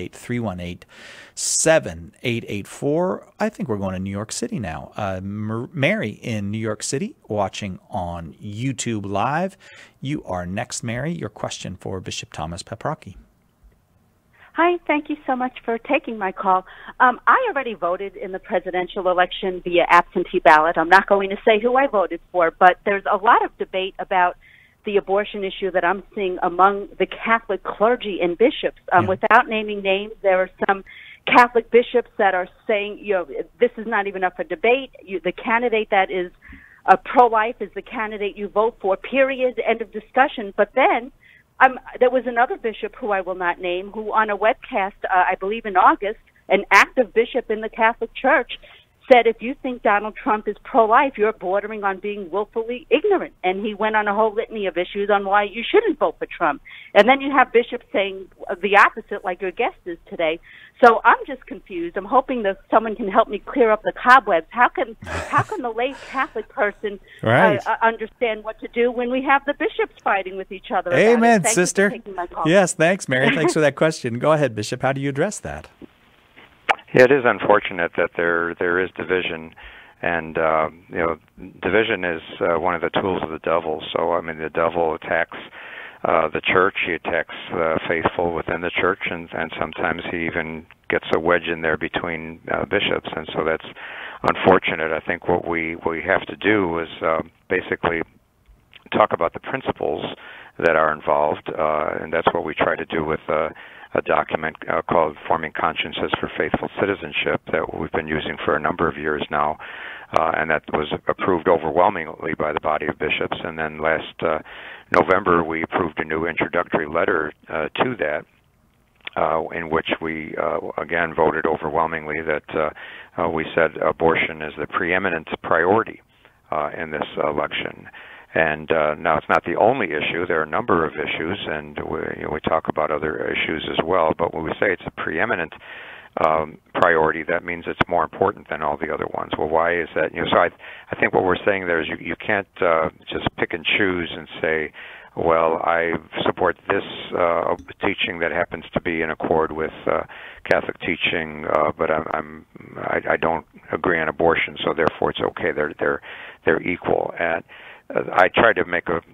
888-318-7884. I think we're going to New York City now. Mary in New York City, watching on YouTube Live. You are next, Mary. Your question for Bishop Thomas Paprocki. Hi, thank you so much for taking my call. I already voted in the presidential election via absentee ballot. I'm not going to say who I voted for, but there's a lot of debate about the abortion issue that I'm seeing among the Catholic clergy and bishops. Without naming names, there are some Catholic bishops that are saying, you know, this is not even up for debate. The candidate that is pro-life is the candidate you vote for, period, end of discussion. But then there was another bishop who I will not name who on a webcast, I believe in August, an active bishop in the Catholic Church said, if you think Donald Trump is pro-life, you're bordering on being willfully ignorant. And he went on a whole litany of issues on why you shouldn't vote for Trump. And then you have bishops saying the opposite, like your guest is today. So I'm just confused. I'm hoping that someone can help me clear up the cobwebs. How can the lay Catholic person understand what to do when we have the bishops fighting with each other? Amen, sister. Yes, thanks, Mary. Thanks for that question. Go ahead, Bishop. How do you address that? Yeah, it is unfortunate that there is division, and division is one of the tools of the devil. So I mean, the devil attacks the church. He attacks the faithful within the church, and sometimes he even gets a wedge in there between bishops. And so that's unfortunate. I think what we have to do is basically talk about the principles that are involved, and that's what we try to do with a document called Forming Consciences for Faithful Citizenship that we've been using for a number of years now, and that was approved overwhelmingly by the body of bishops. And then last November we approved a new introductory letter to that, in which we again voted overwhelmingly that we said abortion is the preeminent priority in this election. And now it's not the only issue. There are a number of issues, and we talk about other issues as well. But when we say it's a preeminent priority, that means it's more important than all the other ones. Well, why is that? So I think what we're saying there is you can't just pick and choose and say, well, I support this teaching that happens to be in accord with Catholic teaching, but I don't agree on abortion, so therefore it's okay. They're equal. And I tried to make a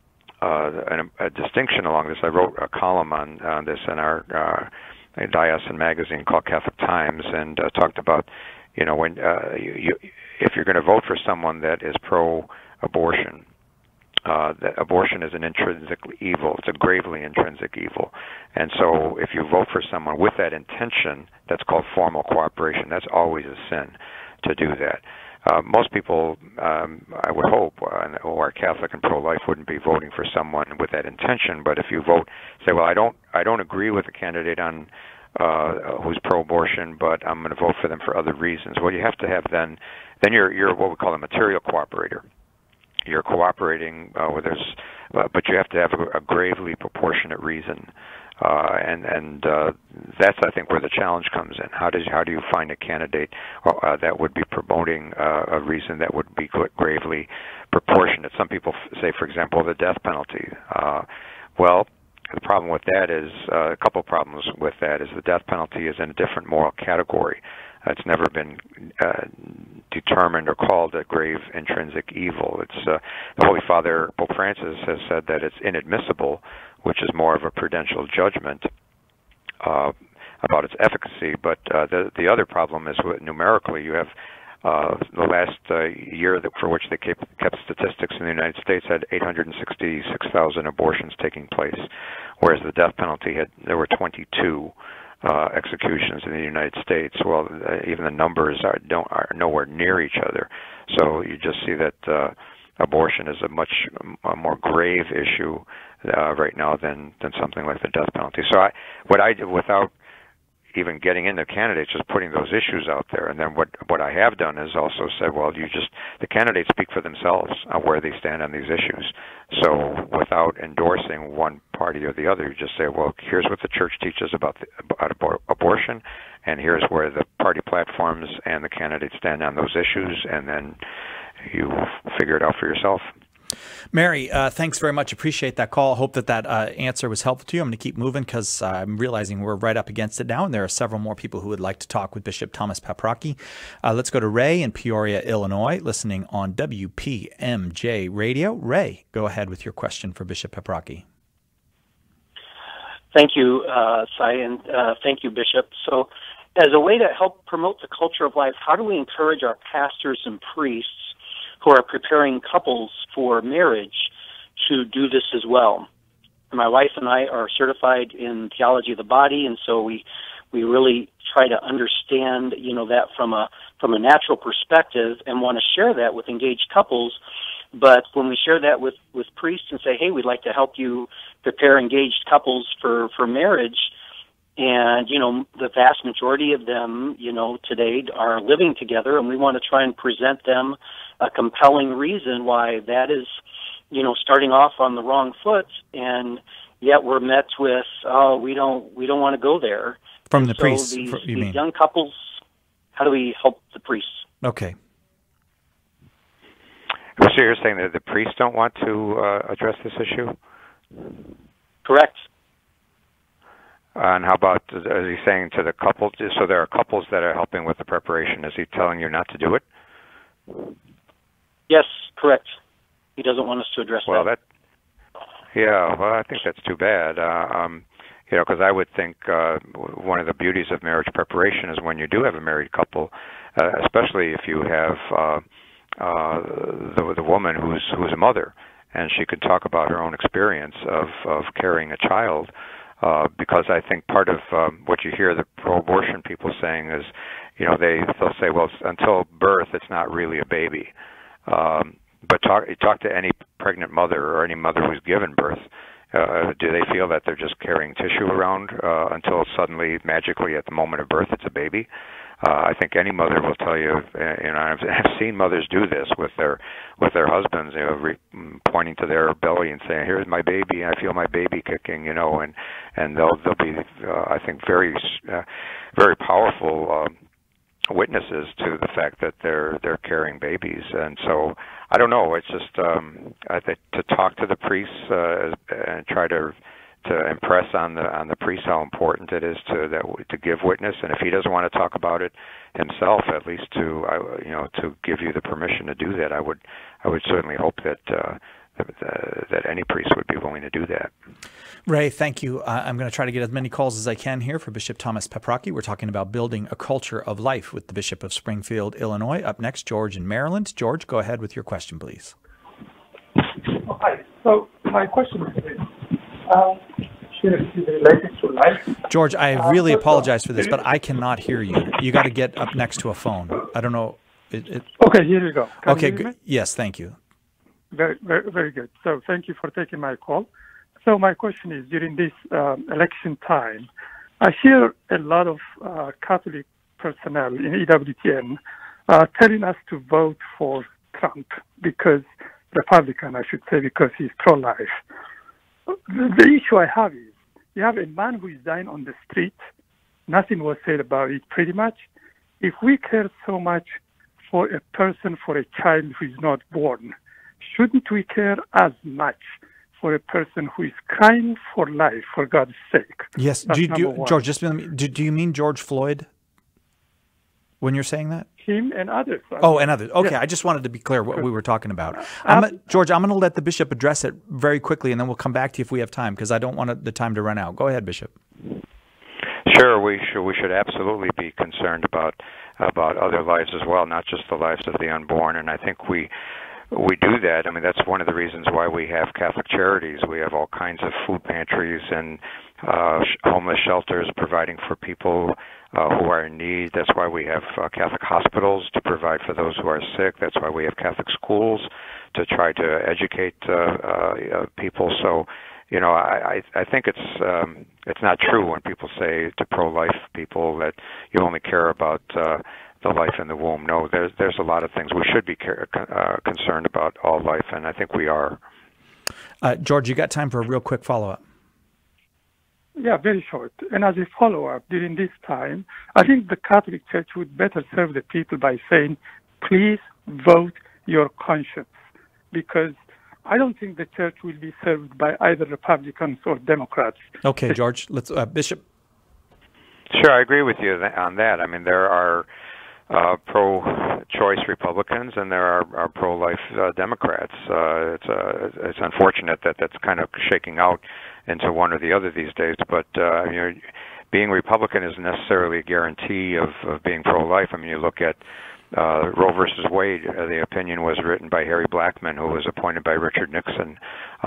distinction along this. I wrote a column on this in our diocesan magazine called Catholic Times, and talked about, when if you're going to vote for someone that is pro-abortion, that abortion is an intrinsic evil. It's a gravely intrinsic evil. And so if you vote for someone with that intention, that's called formal cooperation. That's always a sin to do that. Most people, I would hope, who are Catholic and pro-life wouldn't be voting for someone with that intention. But if you vote, say, well, I don't agree with the candidate on who's pro-abortion, but I'm going to vote for them for other reasons. Well, you have to have then you're what we call a material cooperator. You're cooperating but you have to have a gravely proportionate reason, and that's, I think, where the challenge comes in. How do you find a candidate that would be promoting a reason that would be gravely proportionate? Some people say, for example, the death penalty. Well, the problem with that is a couple of problems with that is the death penalty is in a different moral category. It's never been determined or called a grave intrinsic evil. It's the Holy Father, Pope Francis, has said that it's inadmissible, which is more of a prudential judgment about its efficacy. But the other problem is numerically you have the last year for which they kept statistics in the United States had 866,000 abortions taking place, whereas the death penalty there were 22 executions in the United States. Well, even the numbers are nowhere near each other. So you just see that abortion is a much more grave issue right now than something like the death penalty. So what I did, without even getting into candidates, just putting those issues out there. And then what I have done is also said, well, the candidates speak for themselves on where they stand on these issues. So without endorsing one party or the other, you just say, well, here's what the church teaches about abortion, and here's where the party platforms and the candidates stand on those issues, and then you figure it out for yourself. Mary, thanks very much. Appreciate that call. Hope that answer was helpful to you. I'm going to keep moving because I'm realizing we're right up against it now, and there are several more people who would like to talk with Bishop Thomas Paprocki. Let's go to Ray in Peoria, Illinois, listening on WPMJ Radio. Ray, go ahead with your question for Bishop Paprocki. Thank you, Cy, and thank you, Bishop. So as a way to help promote the culture of life, how do we encourage our pastors and priests who are preparing couples for marriage to do this as well? My wife and I are certified in theology of the body, and so we really try to understand, that from a natural perspective, and want to share that with engaged couples. But when we share that with priests and say, hey, we'd like to help you prepare engaged couples for marriage, and, the vast majority of them, today are living together, and we want to try and present them a compelling reason why that is, starting off on the wrong foot, and yet we're met with, oh, we don't want to go there. From the priests, these mean? Young couples, how do we help the priests? Okay. So you're saying that the priests don't want to address this issue? Correct. And how about, is he saying to the couple, so there are couples that are helping with the preparation, is he telling you not to do it? Yes, correct. He doesn't want us to address that. Yeah, well, I think that's too bad. Because I would think one of the beauties of marriage preparation is when you do have a married couple, especially if you have the woman who's a mother, and she could talk about her own experience of carrying a child. Because I think part of what you hear the pro-abortion people saying is, they'll say, well, until birth, it's not really a baby. But talk to any pregnant mother or any mother who's given birth. Do they feel that they're just carrying tissue around until suddenly, magically, at the moment of birth, it's a baby? I think any mother will tell you, I've seen mothers do this with their husbands, pointing to their belly and saying, "Here's my baby, and I feel my baby kicking," and they'll be, I think, very powerful witnesses to the fact that they're carrying babies. And so I don't know. It's just I think to talk to the priests and try to impress on the priest how important it is to give witness, and if he doesn't want to talk about it himself, at least to give you the permission to do that. I would certainly hope that any priest would be willing to do that. Ray, thank you. I'm going to try to get as many calls as I can here for Bishop Thomas Paprocki. We're talking about building a culture of life with the Bishop of Springfield, Illinois. Up next, George in Maryland. George, go ahead with your question, please. Hi. So my question is this. Should it be related to life? George, I really apologize for this, but I cannot hear you. You got to get up next to a phone. I don't know. Okay, here we go. Okay, good. Yes, thank you. Very, very, very good. So thank you for taking my call. So my question is, during this election time, I hear a lot of Catholic personnel in EWTN telling us to vote for Trump because Republican, I should say, because he's pro-life. The issue I have is, you have a man who is dying on the street. Nothing was said about it, pretty much. If we care so much for a person, for a child who is not born, shouldn't we care as much for a person who is crying for life, for God's sake? Yes. George, just do you mean George Floyd when you're saying that? Him and others. Oh, and others. Okay, yes. I just wanted to be clear what we were talking about. George, I'm going to let the bishop address it very quickly, and then we'll come back to you if we have time, because I don't want the time to run out. Go ahead, Bishop. Sure, we should absolutely be concerned about other lives as well, not just the lives of the unborn. And I think we do that. I mean, that's one of the reasons why we have Catholic Charities. We have all kinds of food pantries and homeless shelters providing for people who are in need. That's why we have Catholic hospitals to provide for those who are sick. That's why we have Catholic schools to try to educate people. So, I think it's not true when people say to pro-life people that you only care about the life in the womb. No, there's a lot of things we should be concerned about all life, and I think we are. George, you got time for a real quick follow-up? Yeah, very short. And as a follow-up, during this time, I think the Catholic Church would better serve the people by saying, please vote your conscience, because I don't think the church will be served by either Republicans or Democrats. Okay, George, let's Bishop. Sure, I agree with you on that. I mean, there are pro-choice Republicans and there are pro-life Democrats. It's unfortunate that that's kind of shaking out into one or the other these days. But being Republican isn't necessarily a guarantee of being pro-life. I mean, you look at Roe versus Wade. The opinion was written by Harry Blackman, who was appointed by Richard Nixon.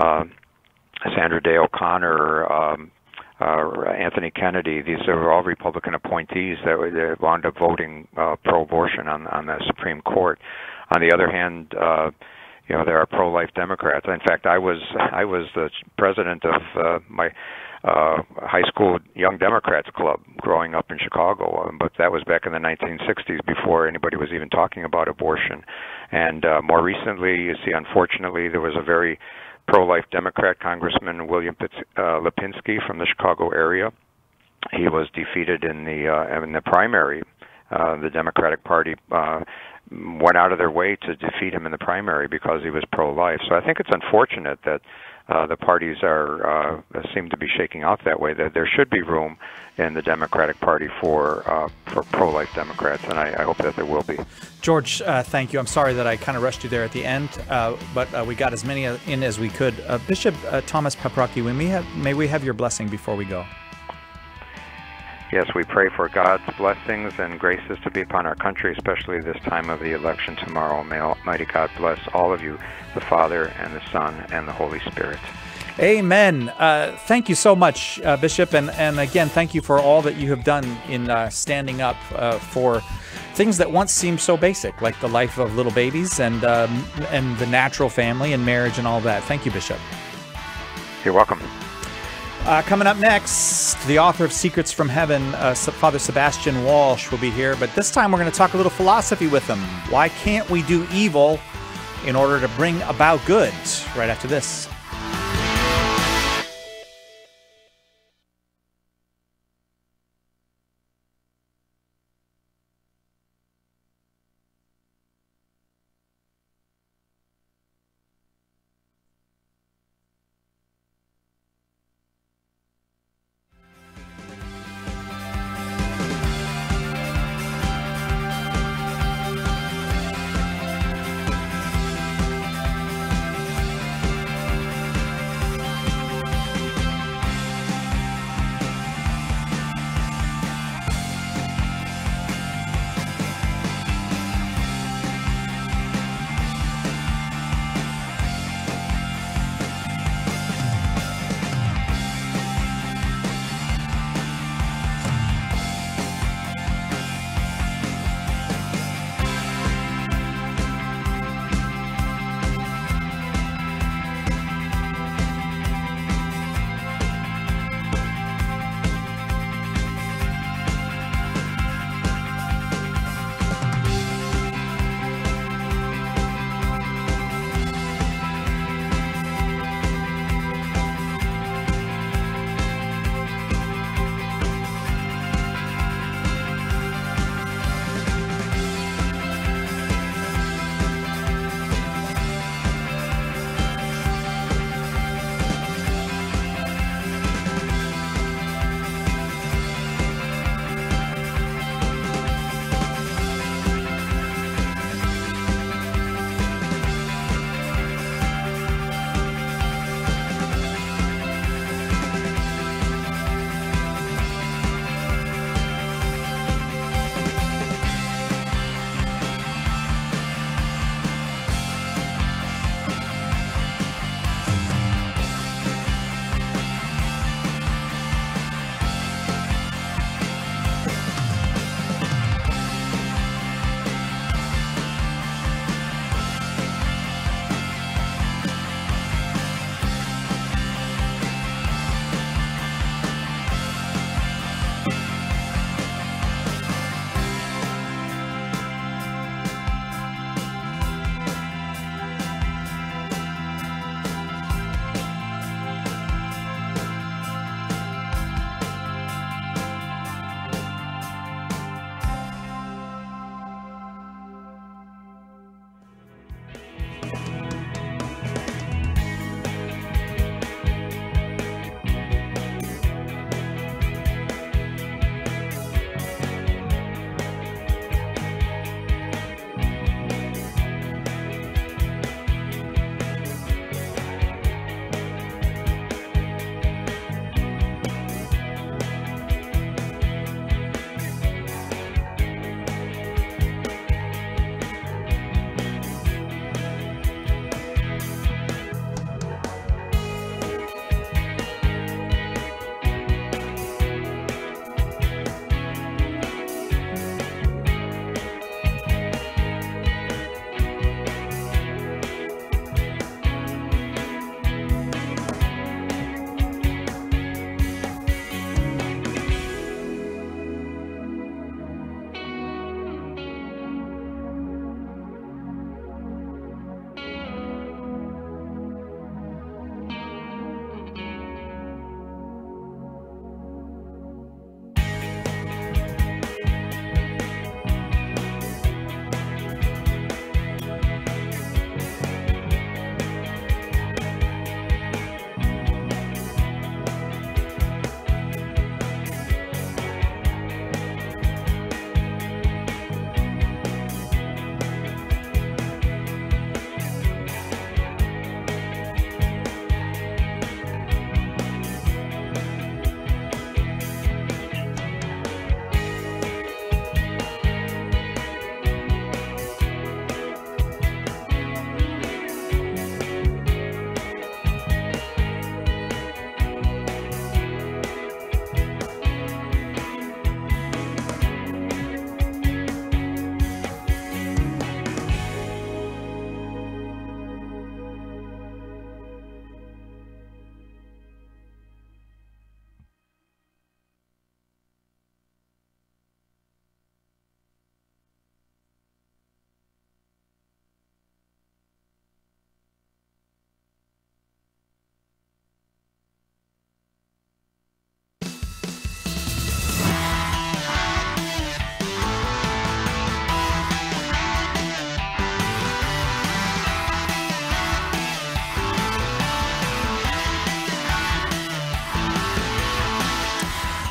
Sandra Day O'Connor. Anthony Kennedy, these are all Republican appointees that wound up voting pro-abortion on the Supreme Court. On the other hand, there are pro-life Democrats. In fact, I was the president of my high school Young Democrats Club growing up in Chicago, but that was back in the 1960s before anybody was even talking about abortion. And more recently, you see, unfortunately, there was a very pro-life Democrat, Congressman William Lipinski from the Chicago area. He was defeated in the primary. The Democratic Party went out of their way to defeat him in the primary because he was pro-life. So I think it's unfortunate that the parties seem to be shaking out that way. That there should be room in the Democratic Party for pro-life Democrats, and I hope that there will be. George, thank you. I'm sorry that I kind of rushed you there at the end, but we got as many in as we could. Bishop Thomas Paprocki, may we have your blessing before we go? Yes, we pray for God's blessings and graces to be upon our country, especially this time of the election tomorrow. May Almighty God bless all of you, the Father and the Son and the Holy Spirit. Amen. Thank you so much, Bishop, and again, thank you for all that you have done in standing up for things that once seemed so basic, like the life of little babies and the natural family and marriage and all that. Thank you, Bishop. You're welcome. Coming up next, the author of Secrets from Heaven, Father Sebastian Walsh, will be here. But this time we're going to talk a little philosophy with him. Why can't we do evil in order to bring about good? Right after this.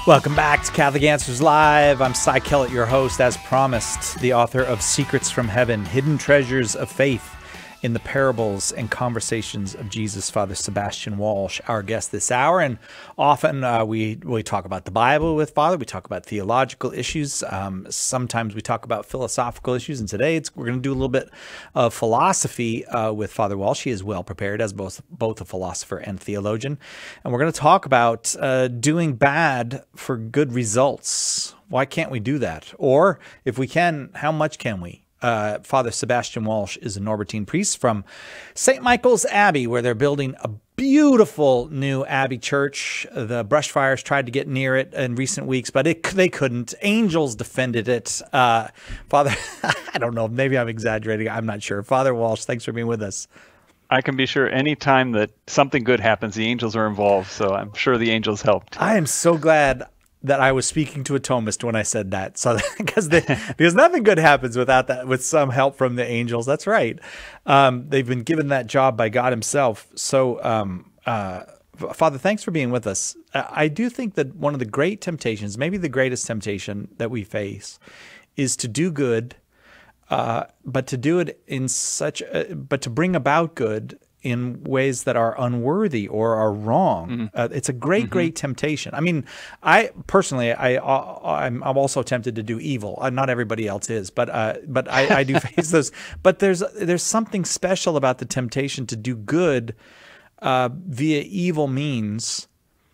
Welcome back to Catholic Answers Live. I'm Cy Kellett, your host, as promised, the author of Secrets from Heaven, Hidden Treasures of Faith in the Parables and Conversations of Jesus. Father Sebastian Walsh, our guest this hour. And often we talk about the Bible with Father. We talk about theological issues. Sometimes we talk about philosophical issues. And today we're going to do a little bit of philosophy with Father Walsh. He is well prepared as both a philosopher and theologian. And we're going to talk about doing bad for good results. Why can't we do that? Or if we can, how much can we? Father Sebastian Walsh is a Norbertine priest from St. Michael's Abbey, where they're building a beautiful new Abbey church. The brush fires tried to get near it in recent weeks, but they couldn't. Angels defended it. Father, I don't know, maybe I'm exaggerating. I'm not sure. Father Walsh, thanks for being with us. I can be sure any time that something good happens, the angels are involved, so I'm sure the angels helped. I am so glad that I was speaking to a Thomist when I said that, so because nothing good happens without that, with some help from the angels. That's right. They've been given that job by God Himself. So, Father, thanks for being with us. I do think that one of the great temptations, maybe the greatest temptation that we face, is to do good, but to do it in but to bring about good in ways that are unworthy or are wrong. It's a great temptation. I mean, I personally, I'm also tempted to do evil. Not everybody else is, but I do face those. But there's something special about the temptation to do good via evil means.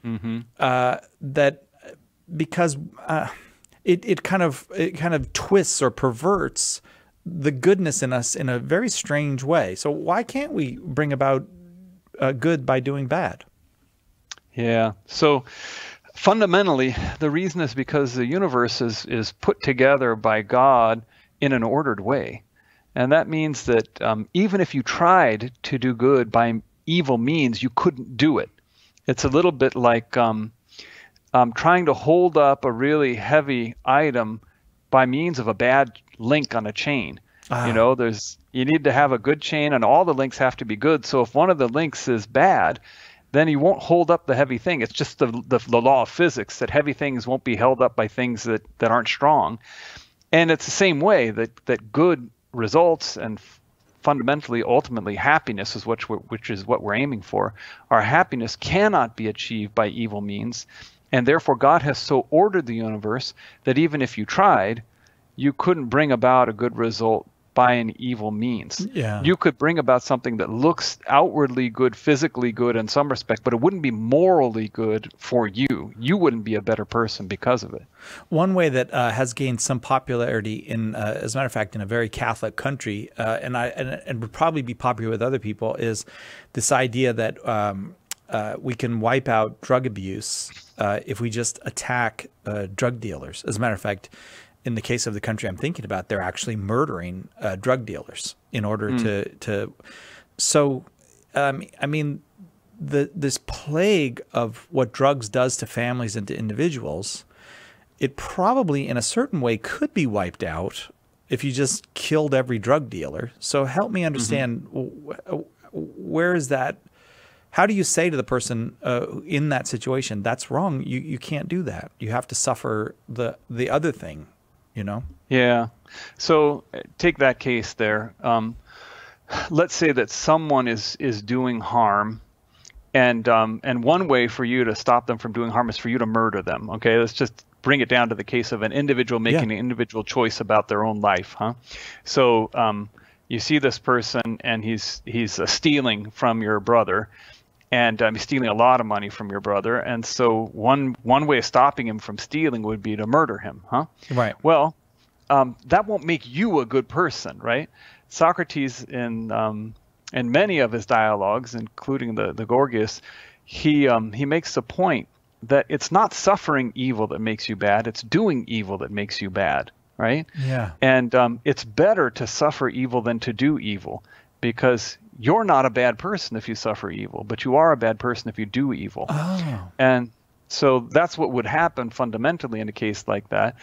That because it kind of twists or perverts the goodness in us in a very strange way. So why can't we bring about good by doing bad? Yeah. So fundamentally, the reason is because the universe is put together by God in an ordered way. And that means that even if you tried to do good by evil means, you couldn't do it. It's a little bit like trying to hold up a really heavy item by means of a bad link on a chain. You know, you need to have a good chain, and all the links have to be good. So if one of the links is bad, then you won't hold up the heavy thing. It's just the law of physics that heavy things won't be held up by things that aren't strong. And it's the same way that good results and fundamentally, ultimately, happiness is which is what we're aiming for. Our happiness cannot be achieved by evil means. And therefore, God has so ordered the universe that even if you tried, you couldn't bring about a good result by an evil means. Yeah. You could bring about something that looks outwardly good, physically good in some respect, but it wouldn't be morally good for you. You wouldn't be a better person because of it. One way that has gained some popularity in, as a matter of fact, in a very Catholic country, and would probably be popular with other people, is this idea that we can wipe out drug abuse if we just attack drug dealers. As a matter of fact, in the case of the country I'm thinking about, they're actually murdering drug dealers in order to. So, I mean, this plague of what drugs does to families and to individuals, it probably in a certain way could be wiped out if you just killed every drug dealer. So help me understand, where is that? How do you say to the person in that situation, that's wrong, you can't do that. You have to suffer the other thing, you know? Yeah. So take that case there. Let's say that someone is doing harm, and one way for you to stop them from doing harm is for you to murder them. Okay, let's just bring it down to the case of an individual making an individual choice about their own life, huh? So you see this person, and he's stealing from your brother. And he's stealing a lot of money from your brother. And so one way of stopping him from stealing would be to murder him, huh? Right. Well, that won't make you a good person, right? Socrates, in many of his dialogues, including the Gorgias, he makes the point that it's not suffering evil that makes you bad, it's doing evil that makes you bad, right? Yeah. And it's better to suffer evil than to do evil, because you're not a bad person if you suffer evil, but you are a bad person if you do evil. Oh. And so that's what would happen fundamentally in a case like that.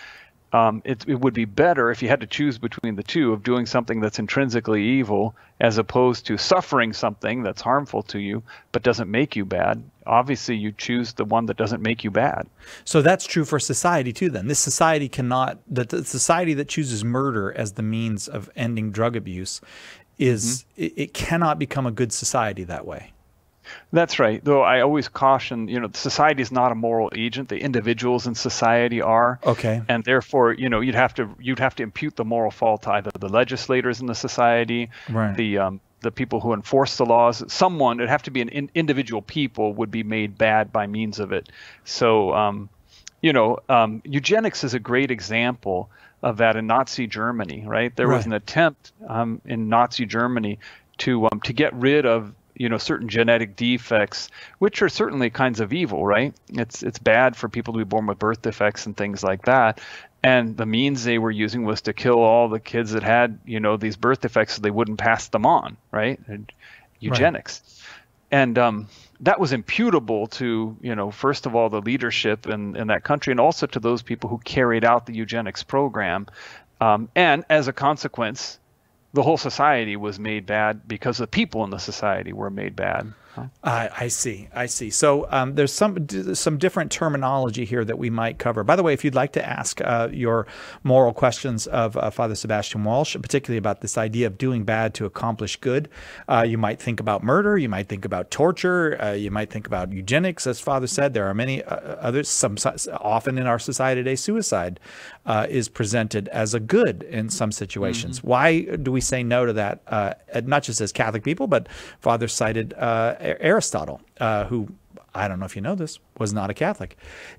It would be better if you had to choose between the two, of doing something that's intrinsically evil as opposed to suffering something that's harmful to you but doesn't make you bad. obviously you choose the one that doesn't make you bad. So that's true for society too then. This society cannot, the society that chooses murder as the means of ending drug abuse is, it cannot become a good society that way. That's right. Though I always caution, society is not a moral agent. The individuals in society are. Okay. And therefore, you'd have to impute the moral fault to either the legislators in the society, right, the people who enforce the laws. Someone, it'd have to be an individual people would be made bad by means of it. So, eugenics is a great example of that in Nazi Germany, right? There was an attempt in Nazi Germany to get rid of certain genetic defects, which are certainly kinds of evil, right? It's bad for people to be born with birth defects and things like that. And the means they were using was to kill all the kids that had, these birth defects so they wouldn't pass them on, right? And eugenics. Right. And that was imputable to, first of all, the leadership in that country, and also to those people who carried out the eugenics program. And as a consequence, the whole society was made bad because the people in the society were made bad. I see. So there's some different terminology here that we might cover. By the way, if you'd like to ask your moral questions of Father Sebastian Walsh, particularly about this idea of doing bad to accomplish good, you might think about murder, you might think about torture, you might think about eugenics, as Father said. There are many others. Often in our society today, suicide is presented as a good in some situations. Why do we say no to that? Not just as Catholic people, but Father cited Aristotle, who, I don't know if you know this, was not a Catholic.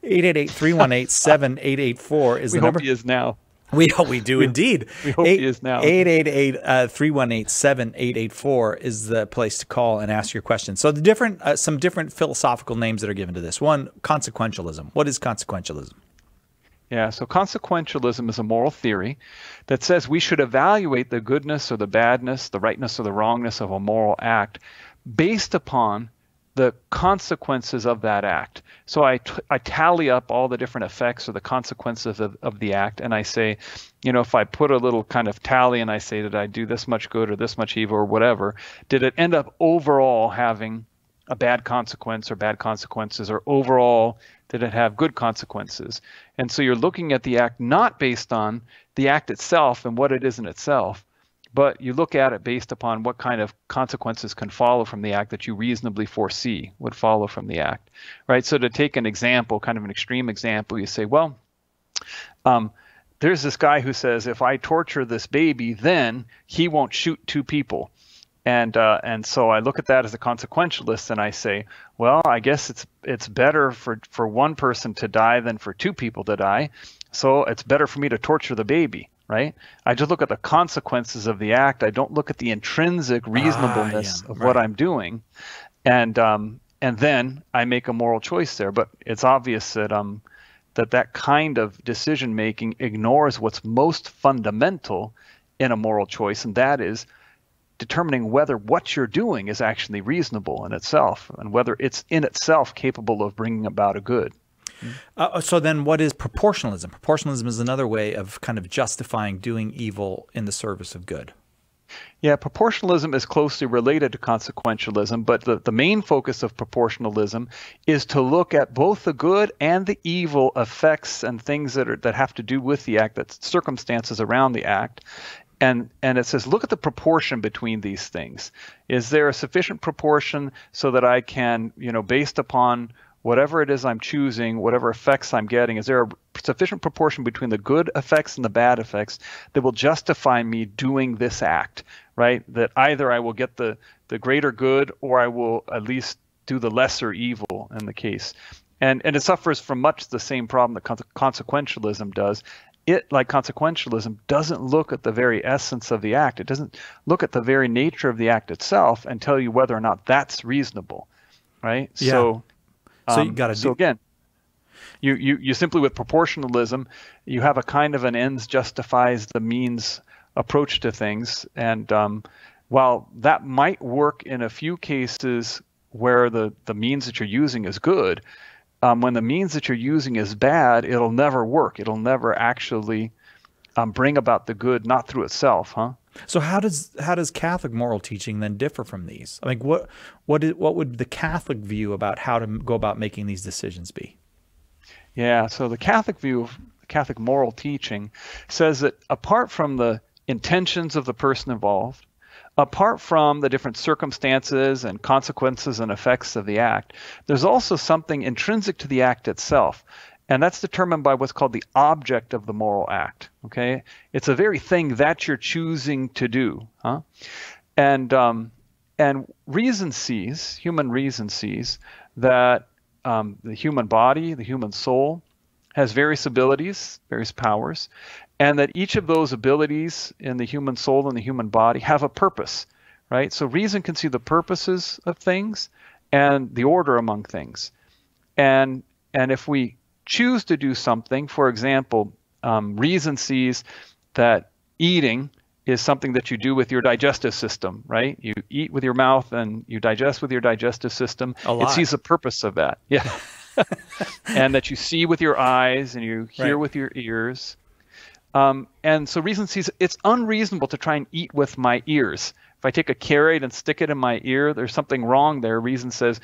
888-318-7884 is the number. We hope he is now. We do indeed. We hope he is now. 888-318-7884 is the place to call and ask your questions. So some different philosophical names that are given to this. One, consequentialism. What is consequentialism? Yeah, so consequentialism is a moral theory that says we should evaluate the goodness or the badness, the rightness or the wrongness of a moral act based upon the consequences of that act. So I tally up all the different effects or the consequences of the act, and I say, if I put a little kind of tally and I say, did I do this much good or this much evil or whatever, did it end up overall having a bad consequence or bad consequences, or overall did it have good consequences? And so you're looking at the act not based on the act itself and what it is in itself, but you look at it based upon what kind of consequences can follow from the act that you reasonably foresee would follow from the act, right? So to take an example, kind of an extreme example, you say, well, there's this guy who says, if I torture this baby, then he won't shoot two people. And so I look at that as a consequentialist, and I say, well, I guess it's better for one person to die than for two people to die. So it's better for me to torture the baby, right? I just look at the consequences of the act. I don't look at the intrinsic reasonableness of what I'm doing, and then I make a moral choice there. But it's obvious that that kind of decision making ignores what's most fundamental in a moral choice, and that is determining whether what you're doing is actually reasonable in itself and whether it's in itself capable of bringing about a good. So then what is proportionalism? Proportionalism is another way of kind of justifying doing evil in the service of good. Yeah, proportionalism is closely related to consequentialism, but the main focus of proportionalism is to look at both the good and the evil effects and things that have to do with the act, that circumstances around the act. And it says, look at the proportion between these things. Is there a sufficient proportion so that I can, based upon whatever it is I'm choosing, whatever effects I'm getting, is there a sufficient proportion between the good effects and the bad effects that will justify me doing this act, right? That either I will get the greater good or I will at least do the lesser evil in the case. And it suffers from much the same problem that consequentialism does. It, like consequentialism, doesn't look at the very essence of the act. It doesn't look at the very nature of the act itself and tell you whether or not that's reasonable, right? Yeah. So you got to. So again, you simply, with proportionalism, you have a kind of an ends justifies the means approach to things, and while that might work in a few cases where the means that you're using is good, when the means that you're using is bad, it'll never work. It'll never actually bring about the good, not through itself, So how does Catholic moral teaching then differ from these? I mean, what would the Catholic view about how to go about making these decisions be? Yeah, so the Catholic view of Catholic moral teaching says that apart from the intentions of the person involved, apart from the different circumstances and consequences and effects of the act, there's also something intrinsic to the act itself. And that's determined by what's called the object of the moral act. Okay, it's a very thing that you're choosing to do. And reason sees, human reason sees, that the human body, the human soul, has various abilities, various powers, and that each of those abilities in the human soul and the human body have a purpose, right? So reason can see the purposes of things and the order among things. And if we choose to do something, for example, reason sees that eating is something that you do with your digestive system, right? You eat with your mouth and you digest with your digestive system. It sees the purpose of that. Yeah. And that you see with your eyes and you hear with your ears. And so reason sees it's unreasonable to try and eat with my ears. If I take a carrot and stick it in my ear, there's something wrong there. Reason says,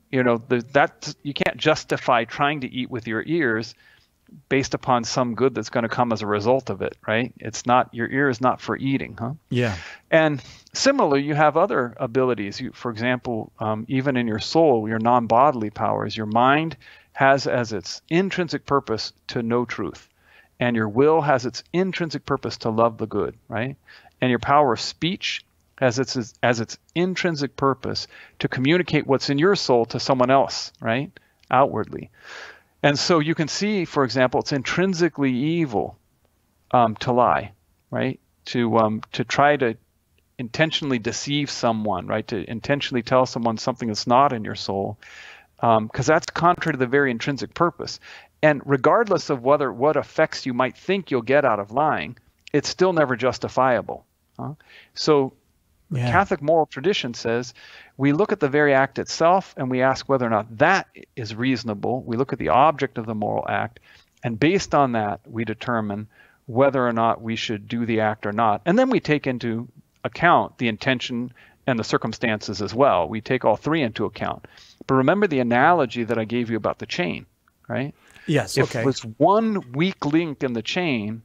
that you can't justify trying to eat with your ears based upon some good that's going to come as a result of it, right? It's not, your ear is not for eating, Yeah. And similarly, you have other abilities. For example, even in your soul, your non-bodily powers, your mind has as its intrinsic purpose to know truth. And your will has its intrinsic purpose to love the good, right? And your power of speech has its intrinsic purpose to communicate what's in your soul to someone else, right? Outwardly. And so you can see, for example, it's intrinsically evil to lie, right? To try to intentionally deceive someone, right? To intentionally tell someone something that's not in your soul, because that's contrary to the very intrinsic purpose. And regardless of what effects you might think you'll get out of lying, it's still never justifiable. So Yeah. Catholic moral tradition says we look at the very act itself and we ask whether or not that is reasonable. We look at the object of the moral act, and based on that, we determine whether or not we should do the act or not. And then we take into account the intention and the circumstances as well. We take all three into account. But remember the analogy that I gave you about the chain, right? Yes, If it was one weak link in the chain,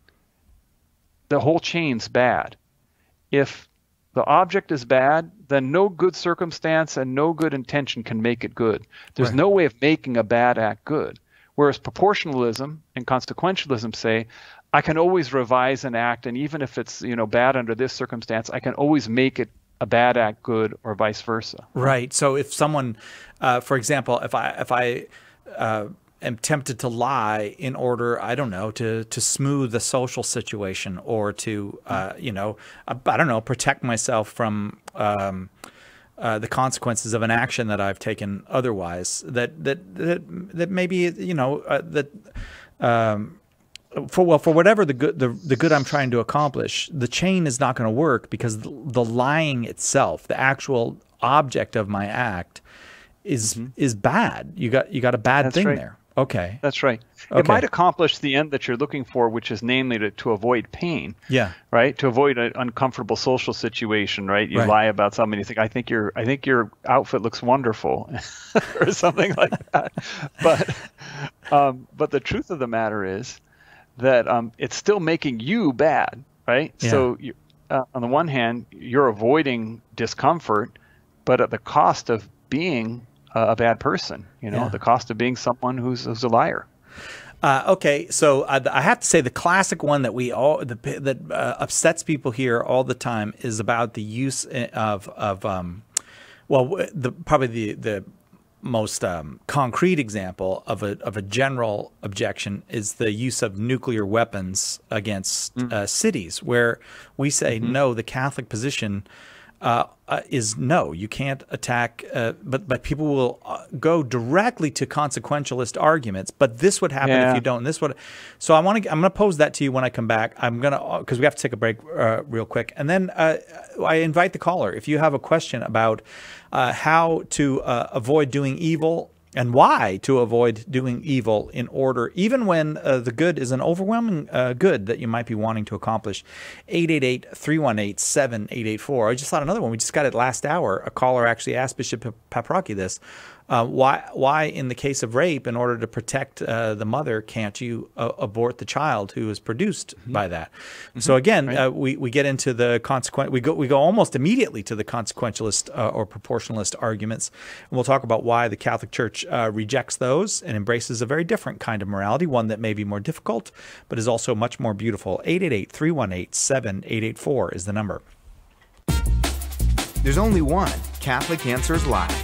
the whole chain's bad. If the object is bad, then no good circumstance and no good intention can make it good. There's no way of making a bad act good. Whereas proportionalism and consequentialism say, I can always revise an act, and even if it's bad under this circumstance, I can always make it a bad act good, or vice versa. Right. So if someone, for example, if I am tempted to lie in order, I don't know, to smooth the social situation, or to, I don't know, protect myself from the consequences of an action that I've taken otherwise, that maybe, for whatever the good I'm trying to accomplish, the chain is not going to work, because the lying itself, the actual object of my act, is bad. You got a bad thing there. Okay. That's right. It might accomplish the end that you're looking for, which is namely to avoid pain. Yeah. Right? To avoid an uncomfortable social situation, right? You lie about something, you think, I think your outfit looks wonderful or something like that. But the truth of the matter is that it's still making you bad, right? Yeah. So on the one hand, you're avoiding discomfort, but at the cost of being a bad person, the cost of being someone who's a liar. Okay, so I have to say the classic one that that upsets people here all the time is about the use of probably the most concrete example of a general objection is the use of nuclear weapons against cities, where we say no. The Catholic position is no, you can't attack, but people will go directly to consequentialist arguments. But this would happen if you don't. And this would. So I'm going to pose that to you when I come back. Because we have to take a break real quick, and then I invite the caller if you have a question about how to avoid doing evil and why to avoid doing evil in order, even when the good is an overwhelming good that you might be wanting to accomplish. 888-318-7884. I just thought another one. We just got it last hour. A caller actually asked Bishop Paprocki this. Why, in the case of rape, in order to protect the mother, can't you abort the child who is produced by that? So again, we get into the consequent. We go almost immediately to the consequentialist or proportionalist arguments, and we'll talk about why the Catholic Church rejects those and embraces a very different kind of morality, one that may be more difficult, but is also much more beautiful. 888-318-7884 is the number. There's only one Catholic Answers Live.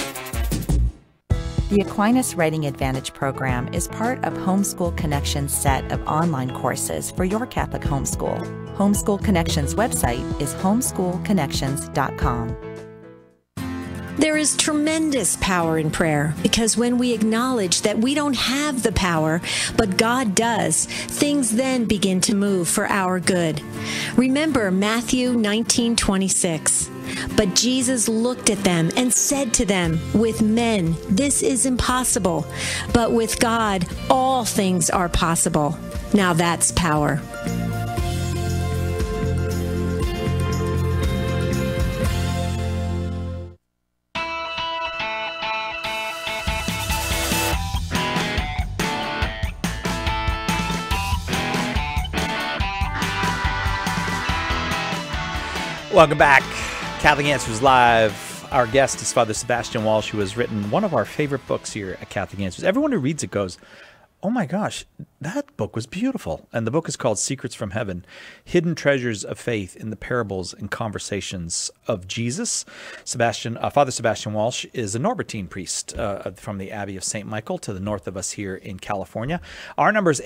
The Aquinas Writing Advantage program is part of Homeschool Connections' set of online courses for your Catholic homeschool. Homeschool Connections' website is homeschoolconnections.com. There is tremendous power in prayer because when we acknowledge that we don't have the power, but God does, things then begin to move for our good. Remember Matthew 19:26. But Jesus looked at them and said to them, with men, this is impossible, but with God, all things are possible. Now that's power. Welcome back. Catholic Answers Live. Our guest is Father Sebastian Walsh, who has written one of our favorite books here at Catholic Answers. Everyone who reads it goes, oh my gosh, that book was beautiful. And the book is called Secrets from Heaven, Hidden Treasures of Faith in the Parables and Conversations of Jesus. Father Sebastian Walsh is a Norbertine priest from the Abbey of St. Michael to the north of us here in California. Our number is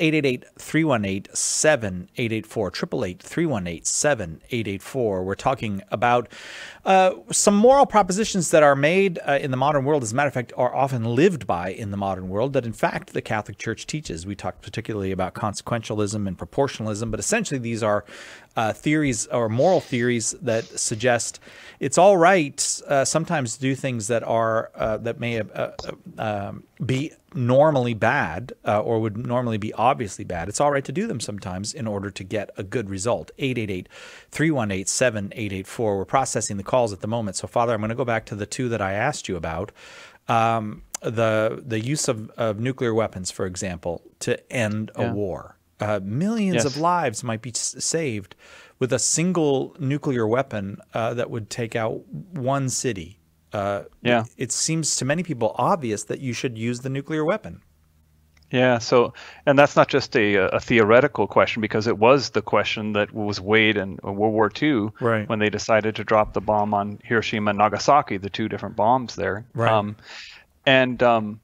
888-318-7884, 888-318-7884. We're talking about some moral propositions that are made in the modern world, as a matter of fact, are often lived by in the modern world, that in fact the Catholic Church teaches. We talked particularly about consequentialism and proportionalism, but essentially these are theories or moral theories that suggest it's all right sometimes to do things that are that may be normally bad or would normally be obviously bad. It's all right to do them sometimes in order to get a good result. 888-318-7884. We're processing the calls at the moment. So, Father, I'm going to go back to the two that I asked you about. The use of nuclear weapons, for example, to end a war. Millions of lives might be saved with a single nuclear weapon that would take out one city. It seems to many people obvious that you should use the nuclear weapon. Yeah, so, and that's not just a theoretical question, because it was the question that was weighed in World War II when they decided to drop the bomb on Hiroshima and Nagasaki, the two different bombs there. And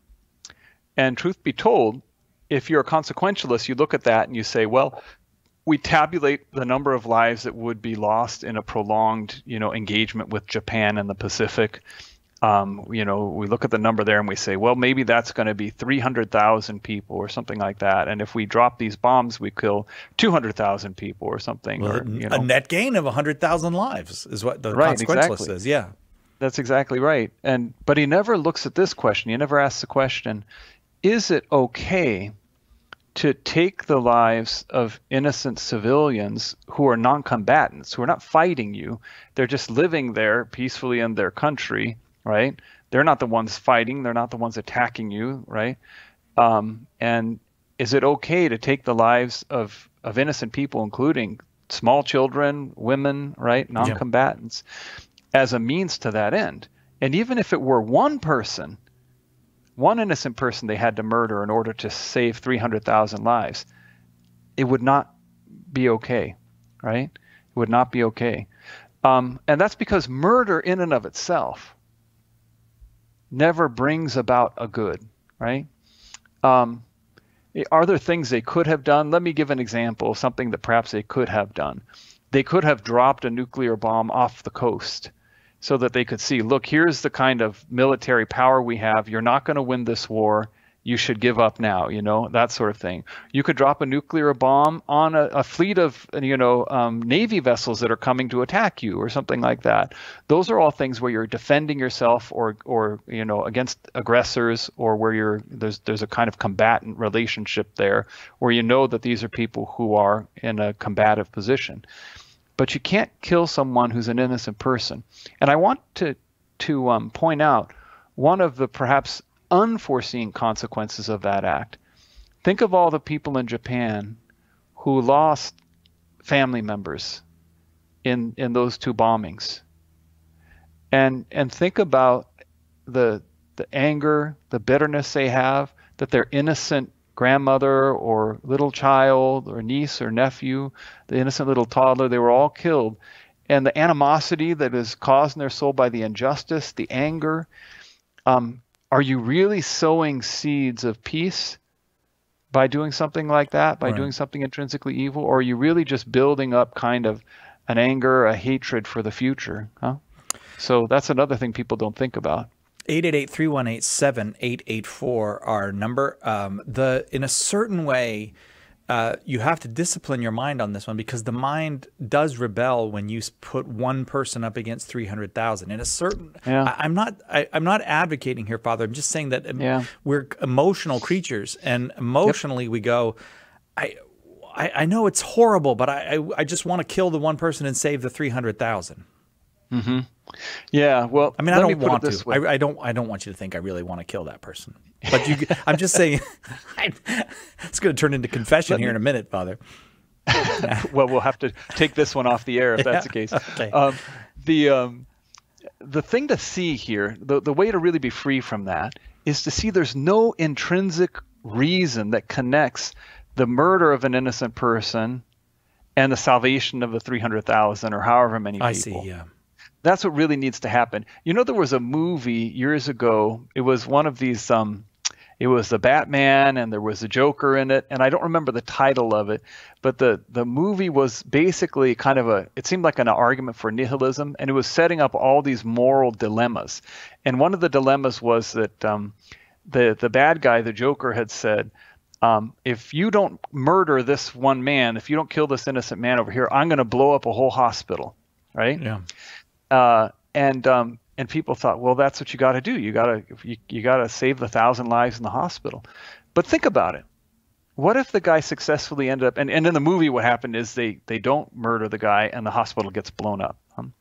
truth be told, if you're a consequentialist, you look at that and you say, well, we tabulate the number of lives that would be lost in a prolonged, engagement with Japan in the Pacific. We look at the number there and we say, well, maybe that's going to be 300,000 people or something like that. And if we drop these bombs, we kill 200,000 people or something. Well, a net gain of 100,000 lives is what the consequentialist says. Yeah. That's exactly right. But he never looks at this question. He never asks the question, is it okay to take the lives of innocent civilians who are non-combatants, who are not fighting you? They're just living there peacefully in their country, right? They're not the ones fighting. They're not the ones attacking you, right? And is it okay to take the lives of innocent people, including small children, women, right, non-combatants, as a means to that end? And even if it were one person, one innocent person they had to murder in order to save 300,000 lives, it would not be okay, right? It would not be okay. And that's because murder in and of itself never brings about a good, right? Are there things they could have done? Let me give an example of something that perhaps they could have done. They could have dropped a nuclear bomb off the coast so that they could see, look, here's the kind of military power we have. You're not going to win this war. you should give up now, that sort of thing. You could drop a nuclear bomb on a fleet of, Navy vessels that are coming to attack you or something like that. Those are all things where you're defending yourself or against aggressors, or where there's a kind of combatant relationship there where you know that these are people who are in a combative position. But you can't kill someone who's an innocent person. And I want to point out one of the perhaps unforeseen consequences of that act. Think of all the people in Japan who lost family members in those two bombings, and think about the anger, the bitterness they have that their innocent grandmother or little child or niece or nephew, the innocent little toddler, they were all killed, and the animosity that is caused in their soul by the injustice, the anger. Are you really sowing seeds of peace by doing something like that, by doing something intrinsically evil? Or are you really just building up kind of an anger, a hatred for the future? So that's another thing people don't think about. 888-318-7884, our number. In a certain way, you have to discipline your mind on this one, because the mind does rebel when you put one person up against 300,000. In a certain, I'm not advocating here, Father. I'm just saying that we're emotional creatures, and emotionally we go, I know it's horrible, but I just want to kill the one person and save the 300,000. Mm-hmm. Yeah, well, I mean, I don't want to. I don't want you to think I really want to kill that person. But I'm just saying, it's going to turn into confession here in a minute, Father. Well, we'll have to take this one off the air if that's the case. Okay. The thing to see here, the way to really be free from that, is to see there's no intrinsic reason that connects the murder of an innocent person and the salvation of the 300,000 or however many people. I see, yeah. That's what really needs to happen. There was a movie years ago. It was one of these, it was the Batman and there was a Joker in it. And I don't remember the title of it, but the movie was basically kind of it seemed like an argument for nihilism. And it was setting up all these moral dilemmas. And one of the dilemmas was that the bad guy, the Joker, had said, if you don't murder this one man, if you don't kill this innocent man over here, I'm going to blow up a whole hospital. Right? Yeah. And people thought, well, that's what you got to do. You got to save the 1,000 lives in the hospital. But think about it. What if the guy successfully ended up, and in the movie what happened is they don't murder the guy and the hospital gets blown up.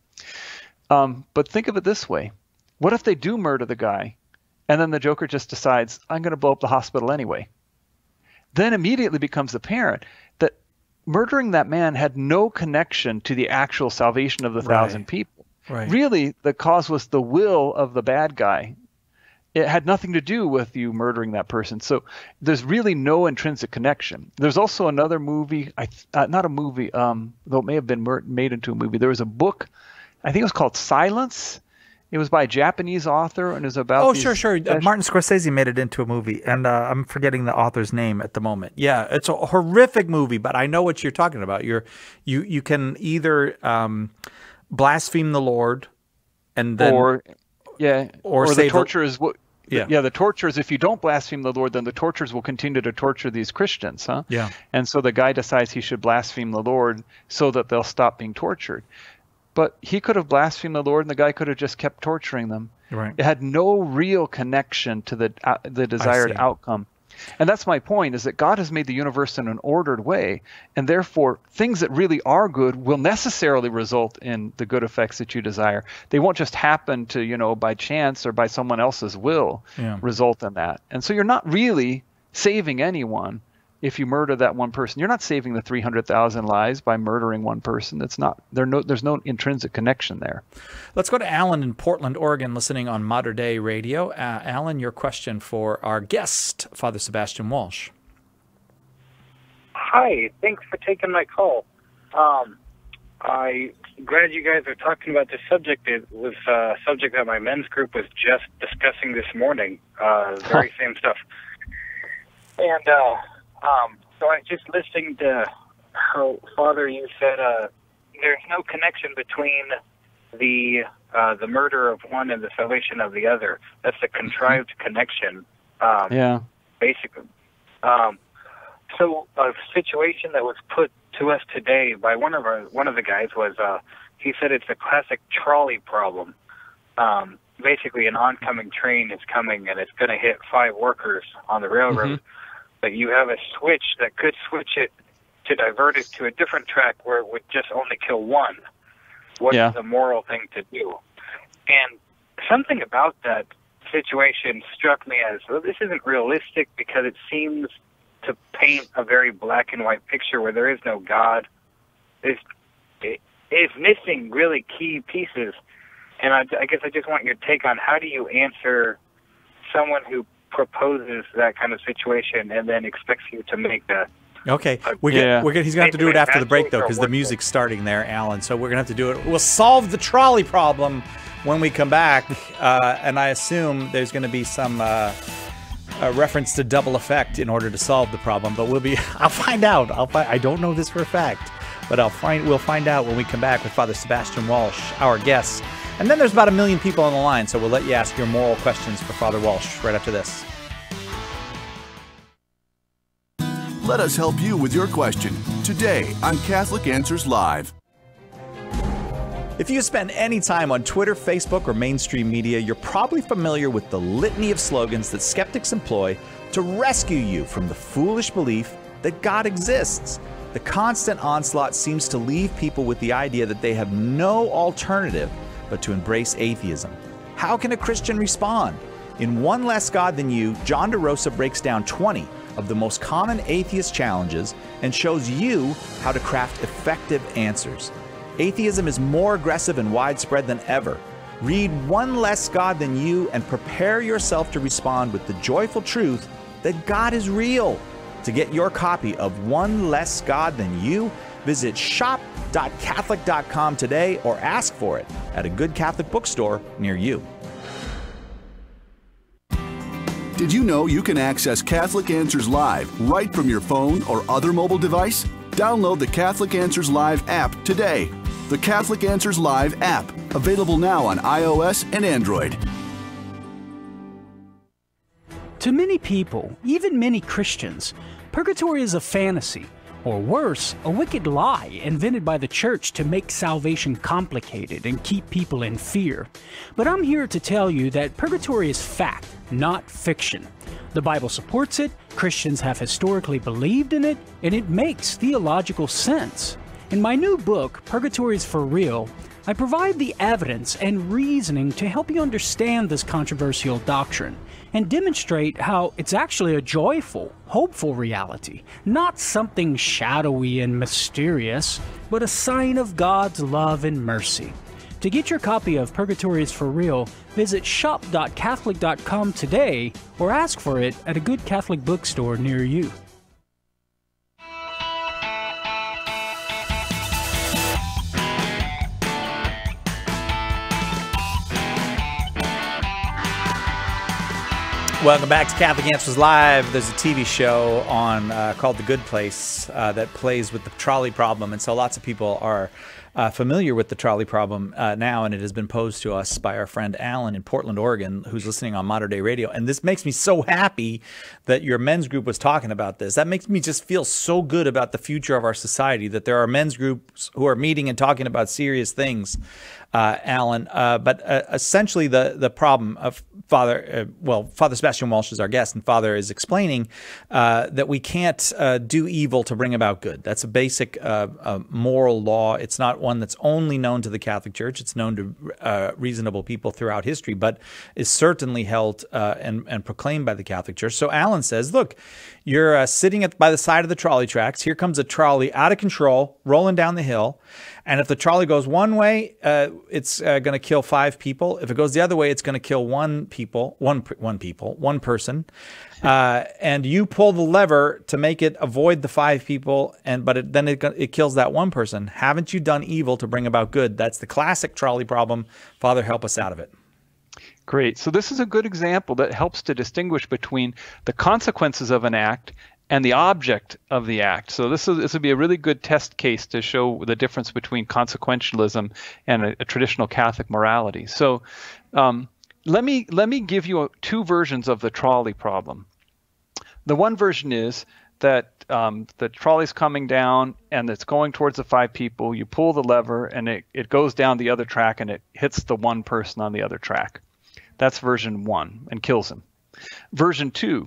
But think of it this way. What if they do murder the guy and then the Joker just decides, I'm going to blow up the hospital anyway? Then immediately becomes apparent that murdering that man had no connection to the actual salvation of the 1,000 people. Right. Really, the cause was the will of the bad guy. It had nothing to do with you murdering that person. So there's really no intrinsic connection. There's also another movie, not a movie, though it may have been made into a movie. There was a book, I think it was called Silence. It was by a Japanese author, and it was about... Oh, sure. Martin Scorsese made it into a movie, and I'm forgetting the author's name at the moment. Yeah, it's a horrific movie, but I know what you're talking about. You can either... blaspheme the Lord, and then or the torture is what the torture is, if you don't blaspheme the Lord, then the torturers will continue to torture these Christians, Yeah. And so the guy decides he should blaspheme the Lord so that they'll stop being tortured. But he could have blasphemed the Lord, and the guy could have just kept torturing them. Right. It had no real connection to the desired outcome. And that's my point, is that God has made the universe in an ordered way, and therefore things that really are good will necessarily result in the good effects that you desire. They won't just happen to, by chance or by someone else's will result in that. And so you're not really saving anyone if you murder that one person. You're not saving the 300,000 lives by murdering one person. There's no intrinsic connection there. Let's go to Alan in Portland, Oregon, listening on Mater Dei Radio. Alan, your question for our guest, Father Sebastian Walsh. Hi, thanks for taking my call. I'm glad you guys are talking about this subject. It was a subject that my men's group was just discussing this morning, very same stuff. And so I was just listening to how, Father, you said there's no connection between the murder of one and the salvation of the other. That's a contrived connection. basically. So a situation that was put to us today by one of the guys was, he said it's a classic trolley problem. Basically, an oncoming train is coming and it's going to hit 5 workers on the railroad, but you have a switch that could switch it to divert it to a different track where it would just only kill 1. What is the moral thing to do? And something about that situation struck me as, well, this isn't realistic because it seems to paint a very black and white picture where there is no God. It is missing really key pieces. And I guess I just want your take on how do you answer someone who proposes that kind of situation and then expects you to make that. Okay, he's going to have to do it after the break, though, because the music's starting there, Alan. So we're going to have to do it. We'll solve the trolley problem when we come back, and I assume there's going to be some reference to double effect in order to solve the problem. But I'll find out. I don't know this for a fact, but we'll find out when we come back with Father Sebastian Walsh, our guest. And then there's about 1 million people on the line, so we'll let you ask your moral questions for Father Walsh right after this. Let us help you with your question today on Catholic Answers Live. If you spend any time on Twitter, Facebook, or mainstream media, you're probably familiar with the litany of slogans that skeptics employ to rescue you from the foolish belief that God exists. The constant onslaught seems to leave people with the idea that they have no alternative but to embrace atheism. How can a Christian respond? In One Less God Than You, John DeRosa breaks down 20 of the most common atheist challenges and shows you how to craft effective answers. Atheism is more aggressive and widespread than ever. Read One Less God Than You and prepare yourself to respond with the joyful truth that God is real. To get your copy of One Less God Than You, visit shop.catholic.com today or ask for it at a good Catholic bookstore near you. Did you know you can access Catholic Answers Live right from your phone or other mobile device? Download the Catholic Answers Live app today. The Catholic Answers Live app, available now on iOS and Android. To many people, even many Christians, purgatory is a fantasy, or worse, a wicked lie invented by the church to make salvation complicated and keep people in fear. But I'm here to tell you that purgatory is fact, not fiction. The Bible supports it, Christians have historically believed in it, and it makes theological sense. In my new book, Purgatory is for Real, I provide the evidence and reasoning to help you understand this controversial doctrine and demonstrate how it's actually a joyful, hopeful reality, not something shadowy and mysterious, but a sign of God's love and mercy. To get your copy of Purgatory is for Real, visit shop.catholic.com today or ask for it at a good Catholic bookstore near you. Welcome back to Catholic Answers Live. There's a TV show on called The Good Place that plays with the trolley problem, and so lots of people are familiar with the trolley problem now, and it has been posed to us by our friend Alan in Portland, Oregon, who's listening on Modern Day Radio. And this makes me so happy that your men's group was talking about this. That makes me just feel so good about the future of our society, that there are men's groups who are meeting and talking about serious things, Alan. But essentially the problem of Father Sebastian Walsh is our guest, and Father is explaining that we can't do evil to bring about good. That's a basic moral law. It's not one that's only known to the Catholic Church. It's known to reasonable people throughout history, but is certainly held and proclaimed by the Catholic Church. So Alan says, look, you're sitting by the side of the trolley tracks. Here comes a trolley out of control, rolling down the hill. And if the trolley goes one way, it's going to kill 5 people. If it goes the other way, it's going to kill one person. And you pull the lever to make it avoid the 5 people, but then it kills that one person. Haven't you done evil to bring about good? That's the classic trolley problem. Father, help us out of it. Great. So this is a good example that helps to distinguish between the consequences of an act and the object of the act. So this would be a really good test case to show the difference between consequentialism and a traditional Catholic morality. So let me give you 2 versions of the trolley problem. The one version is that the trolley's coming down and it's going towards the 5 people. You pull the lever and it goes down the other track and it hits the one person on the other track. That's version 1 and kills him. Version 2,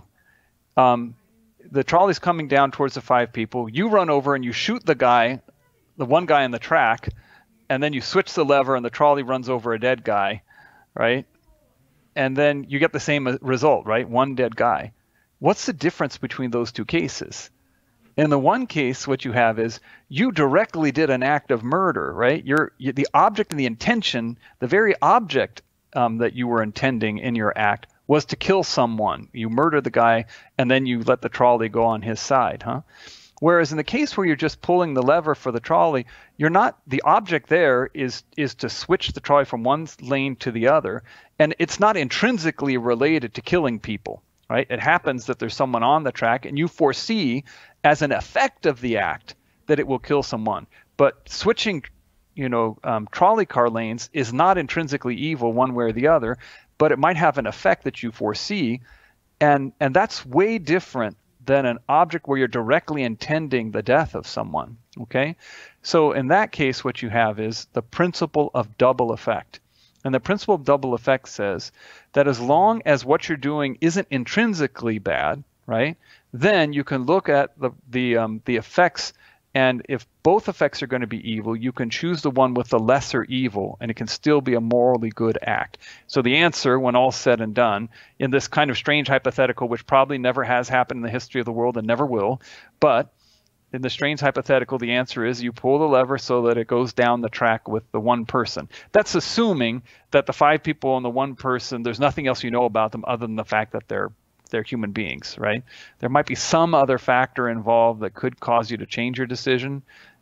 the trolley's coming down towards the 5 people. You run over and you shoot the one guy on the track, and then you switch the lever and the trolley runs over a dead guy, right? And then you get the same result, right? 1 dead guy. What's the difference between those 2 cases? In the one case, what you have is you directly did an act of murder, right? The object and the intention, the very object that you were intending in your act was to kill someone. You murdered the guy, and then you let the trolley go on his side, huh? Whereas in the case where you're just pulling the lever for the trolley, the object there is to switch the trolley from one lane to the other, and it's not intrinsically related to killing people, right? It happens that there's someone on the track, and you foresee as an effect of the act that it will kill someone. But switching, trolley car lanes is not intrinsically evil one way or the other, but it might have an effect that you foresee, and that's way different than an object where you're directly intending the death of someone, okay? So in that case, what you have is the principle of double effect. And the principle of double effect says that as long as what you're doing isn't intrinsically bad, right, then you can look at the effects, and if both effects are going to be evil, you can choose the one with the lesser evil, and it can still be a morally good act. So the answer, when all's said and done, in this kind of strange hypothetical, which probably never has happened in the history of the world and never will, but in the strange hypothetical, the answer is you pull the lever so that it goes down the track with the one person. That's assuming that the 5 people and the one person, there's nothing else you know about them other than the fact that they're human beings, right? There might be some other factor involved that could cause you to change your decision,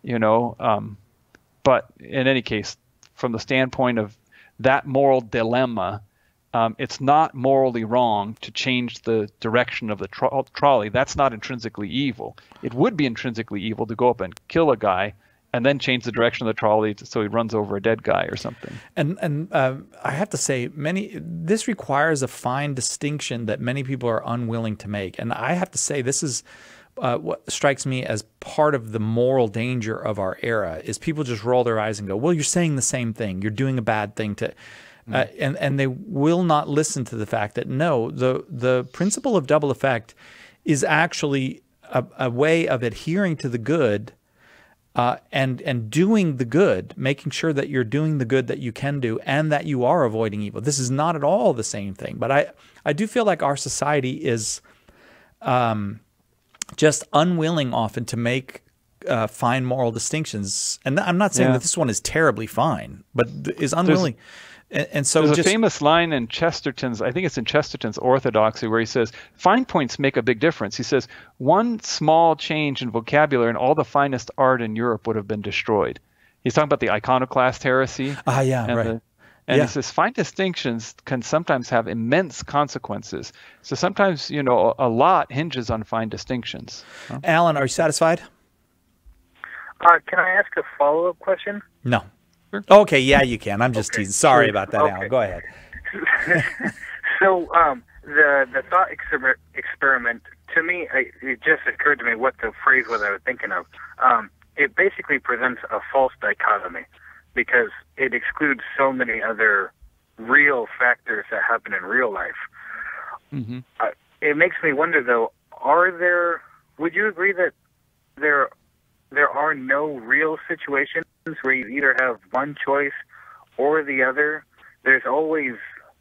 but in any case, from the standpoint of that moral dilemma, it's not morally wrong to change the direction of the trolley. That's not intrinsically evil. It would be intrinsically evil to go up and kill a guy and then change the direction of the trolley so he runs over a dead guy or something. And I have to say, this requires a fine distinction that many people are unwilling to make. And I have to say, this is what strikes me as part of the moral danger of our era, is people just roll their eyes and go, well, you're saying the same thing. You're doing a bad thing to... and they will not listen to the fact that, no, the principle of double effect is actually a way of adhering to the good and doing the good, making sure that you're doing the good that you can do and that you are avoiding evil. This is not at all the same thing. But I do feel like our society is just unwilling often to make fine moral distinctions. And I'm not saying that this one is terribly fine, but is unwilling. And so there's a famous line in Chesterton's, I think it's in Chesterton's Orthodoxy, where he says, fine points make a big difference. He says, one small change in vocabulary and all the finest art in Europe would have been destroyed. He's talking about the iconoclast heresy. Right. He says, fine distinctions can sometimes have immense consequences. So sometimes, a lot hinges on fine distinctions. Huh? Alan, are you satisfied? Can I ask a follow-up question? No. Okay, yeah, you can. I'm just teasing. Sorry about that, Alan. Go ahead. So the thought experiment, to me, it just occurred to me what the phrase was I was thinking of. It basically presents a false dichotomy because it excludes so many other real factors that happen in real life. Mm-hmm. It makes me wonder, though, would you agree that there are no real situations where you either have one choice or the other? Those always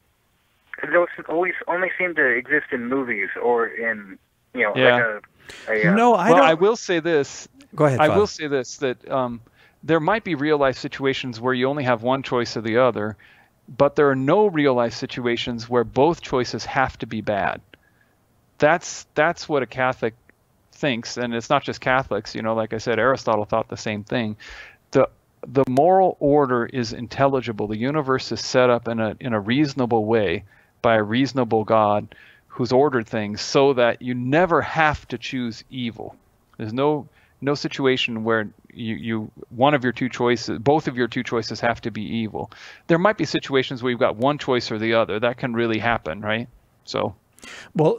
only seem to exist in movies or in, No, I will say this. Go ahead, Father. I will say this, that there might be real life situations where you only have one choice or the other, but there are no real life situations where both choices have to be bad. That's what a Catholic thinks, and it's not just Catholics. Like I said, Aristotle thought the same thing. The moral order is intelligible. The universe is set up in a reasonable way by a reasonable God who's ordered things so that you never have to choose evil. There's no situation where both of your two choices have to be evil. There might be situations where you've got one choice or the other. That can really happen, right? So Well,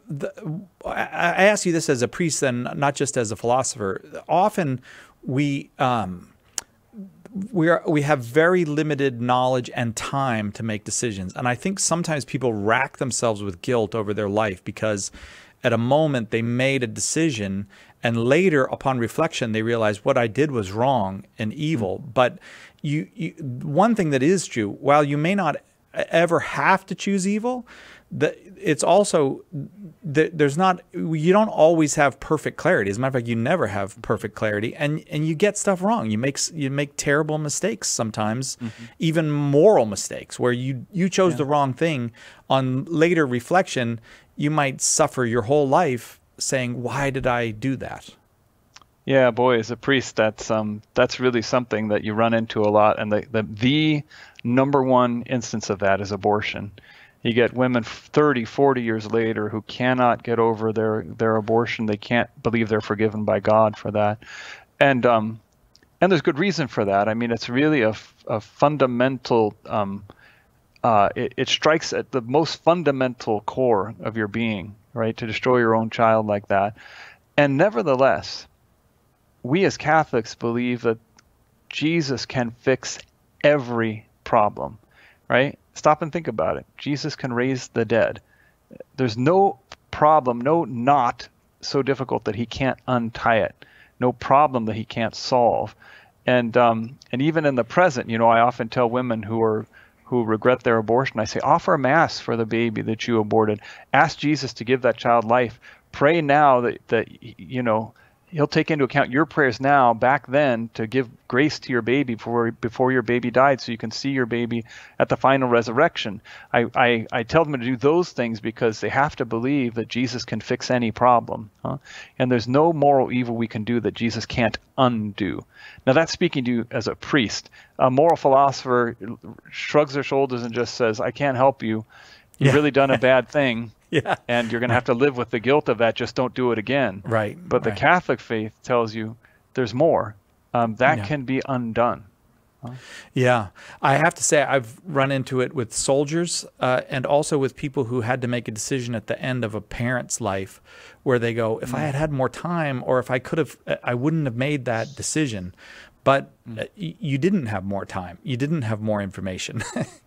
I ask you this as a priest, then, not just as a philosopher. Often we have very limited knowledge and time to make decisions, and I think sometimes people rack themselves with guilt over their life because at a moment they made a decision, and later, upon reflection, they realize what I did was wrong and evil. But one thing that is true, while you may not ever have to choose evil, it's also you don't always have perfect clarity. As a matter of fact, you never have perfect clarity, and you get stuff wrong. You make terrible mistakes sometimes, even moral mistakes where you chose the wrong thing. On later reflection, you might suffer your whole life saying, "Why did I do that?" Yeah, boy, as a priest, that's really something that you run into a lot, and the number one instance of that is abortion. You get women 30, 40 years later who cannot get over their abortion. They can't believe they're forgiven by God for that. And there's good reason for that. I mean, it's really a fundamental, it strikes at the most fundamental core of your being, right, to destroy your own child like that. And nevertheless, we as Catholics believe that Jesus can fix every problem, right? Stop and think about it. Jesus can raise the dead. There's no problem, no knot so difficult that he can't untie it. No problem that he can't solve. And even in the present, I often tell women who regret their abortion, I say, offer a mass for the baby that you aborted. Ask Jesus to give that child life. Pray now that he'll take into account your prayers now, back then, to give grace to your baby before your baby died, so you can see your baby at the final resurrection. I tell them to do those things because they have to believe that Jesus can fix any problem. And there's no moral evil we can do that Jesus can't undo. Now, that's speaking to you as a priest. A moral philosopher shrugs their shoulders and just says, I can't help you. You've really done a bad thing. Yeah. And you're going to have to live with the guilt of that. Just don't do it again. Right. But the Catholic faith tells you there's more. That can be undone. Yeah. I have to say I've run into it with soldiers and also with people who had to make a decision at the end of a parent's life where they go, if I had had more time, or if I could have, I wouldn't have made that decision. But you didn't have more time. You didn't have more information.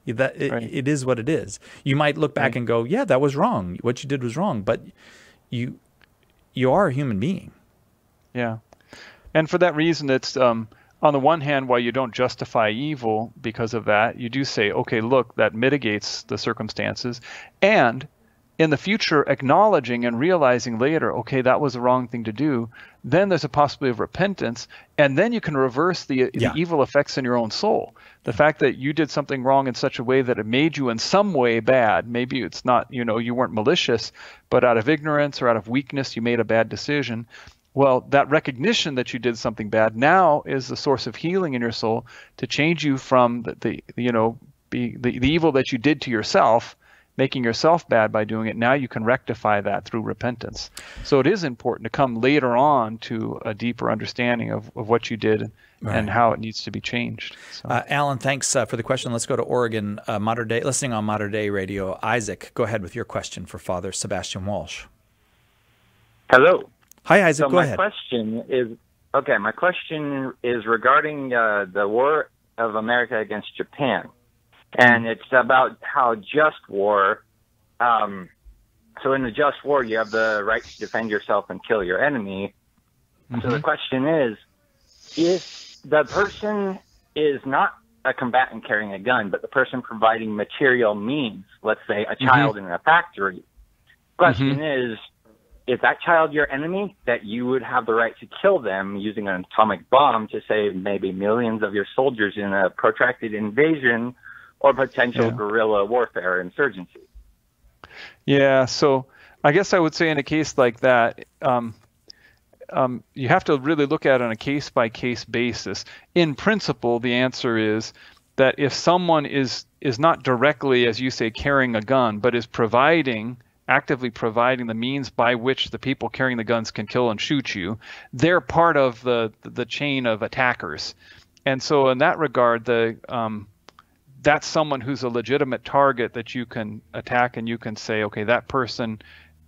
It is what it is. You might look back and go, yeah, that was wrong. What you did was wrong. But you are a human being. Yeah. And for that reason, it's on the one hand, while you don't justify evil because of that, you do say, okay, look, that mitigates the circumstances. And in the future, acknowledging and realizing later, okay, that was the wrong thing to do, then there's a possibility of repentance, and then you can reverse the evil effects in your own soul. The fact that you did something wrong in such a way that it made you in some way bad, maybe it's not, you weren't malicious, but out of ignorance or out of weakness, you made a bad decision. Well, that recognition that you did something bad now is the source of healing in your soul to change you from the evil that you did to yourself, making yourself bad by doing it. Now you can rectify that through repentance. So it is important to come later on to a deeper understanding of what you did and how it needs to be changed. So. Alan, thanks for the question. Let's go to Oregon, listening on Mater Dei Radio. Isaac, go ahead with your question for Father Sebastian Walsh. Hello. Hi, Isaac. Go ahead. My question is regarding the war of America against Japan. And it's about how just war, so in a just war, you have the right to defend yourself and kill your enemy. So the question is, if the person is not a combatant carrying a gun, but the person providing material means, let's say a child in a factory, question is that child your enemy, that you would have the right to kill them using an atomic bomb to save maybe millions of your soldiers in a protracted invasion or potential guerrilla warfare insurgency? Yeah, so I guess I would say in a case like that, you have to really look at it on a case-by-case basis. In principle, the answer is that if someone is not directly, as you say, carrying a gun, but is actively providing the means by which the people carrying the guns can kill and shoot you, they're part of the chain of attackers. And so in that regard, that's someone who's a legitimate target that you can attack, and you can say, okay, that person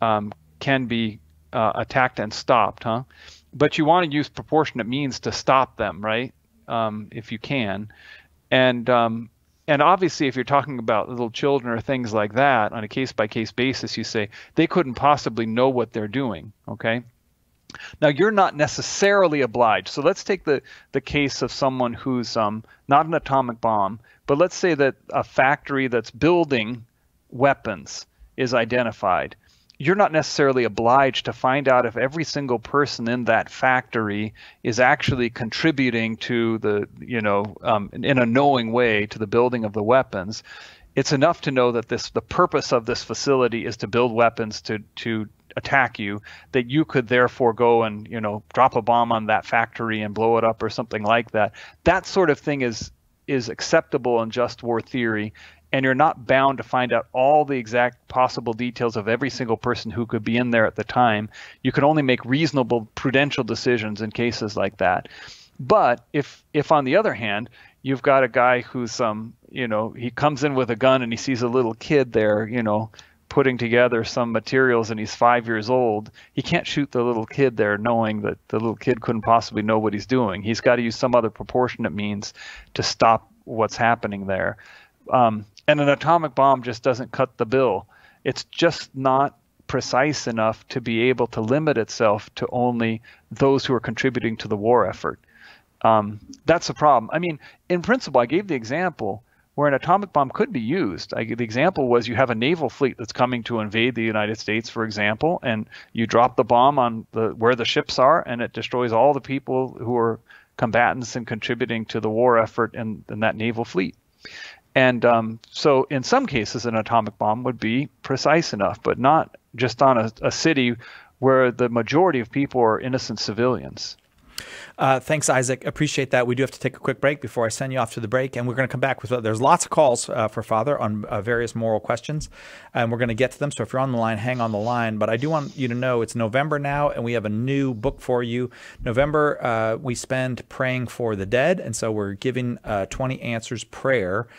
can be attacked and stopped, huh? But you want to use proportionate means to stop them, right? If you can. And obviously, if you're talking about little children or things like that, on a case-by-case basis, you say they couldn't possibly know what they're doing, okay? Now, you're not necessarily obliged. So let's take the case of someone who's not an atomic bomb, but let's say that a factory that's building weapons is identified. You're not necessarily obliged to find out if every single person in that factory is actually contributing to the, in a knowing way to the building of the weapons. It's enough to know that the purpose of this facility is to build weapons to attack you, that you could therefore go and, drop a bomb on that factory and blow it up or something like that. That sort of thing is acceptable in just war theory. And you're not bound to find out all the exact possible details of every single person who could be in there at the time. You can only make reasonable prudential decisions in cases like that. But if on the other hand, you've got a guy who's, he comes in with a gun and he sees a little kid there, putting together some materials, and he's 5 years old, he can't shoot the little kid there knowing that the little kid couldn't possibly know what he's doing. He's got to use some other proportionate means to stop what's happening there. And an atomic bomb just doesn't cut the bill. It's just not precise enough to be able to limit itself to only those who are contributing to the war effort. That's the problem. I mean, in principle, I gave the example where an atomic bomb could be used. The example was you have a naval fleet that's coming to invade the United States, for example, and you drop the bomb on where the ships are, and it destroys all the people who are combatants and contributing to the war effort in that naval fleet. And so in some cases, an atomic bomb would be precise enough, but not just on a city where the majority of people are innocent civilians. Thanks, Isaac. Appreciate that. We do have to take a quick break before I send you off to the break, and we're going to come back with there's lots of calls for Father on various moral questions, and we're going to get to them. So if you're on the line, hang on the line. But I do want you to know it's November now, and we have a new book for you. November, we spend praying for the dead, and so we're giving 20 Answers Prayer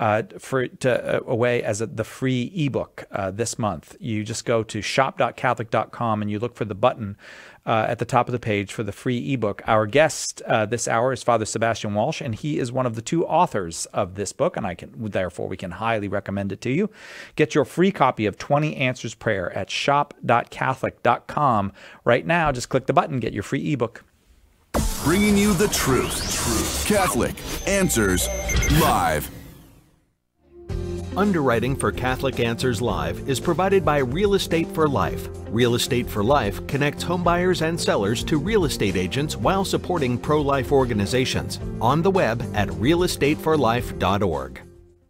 away as the free ebook this month. You just go to shop.catholic.com and you look for the button at the top of the page for the free ebook. Our guest this hour is Father Sebastian Walsh, and he is one of the two authors of this book, and therefore we can highly recommend it to you. Get your free copy of 20 Answers Prayer at shop.catholic.com right now. Just click the button, get your free ebook. Bringing you the truth. Catholic Answers Live. Underwriting for Catholic Answers Live is provided by Real Estate for Life. Real Estate for Life connects homebuyers and sellers to real estate agents while supporting pro-life organizations. On the web at realestateforlife.org.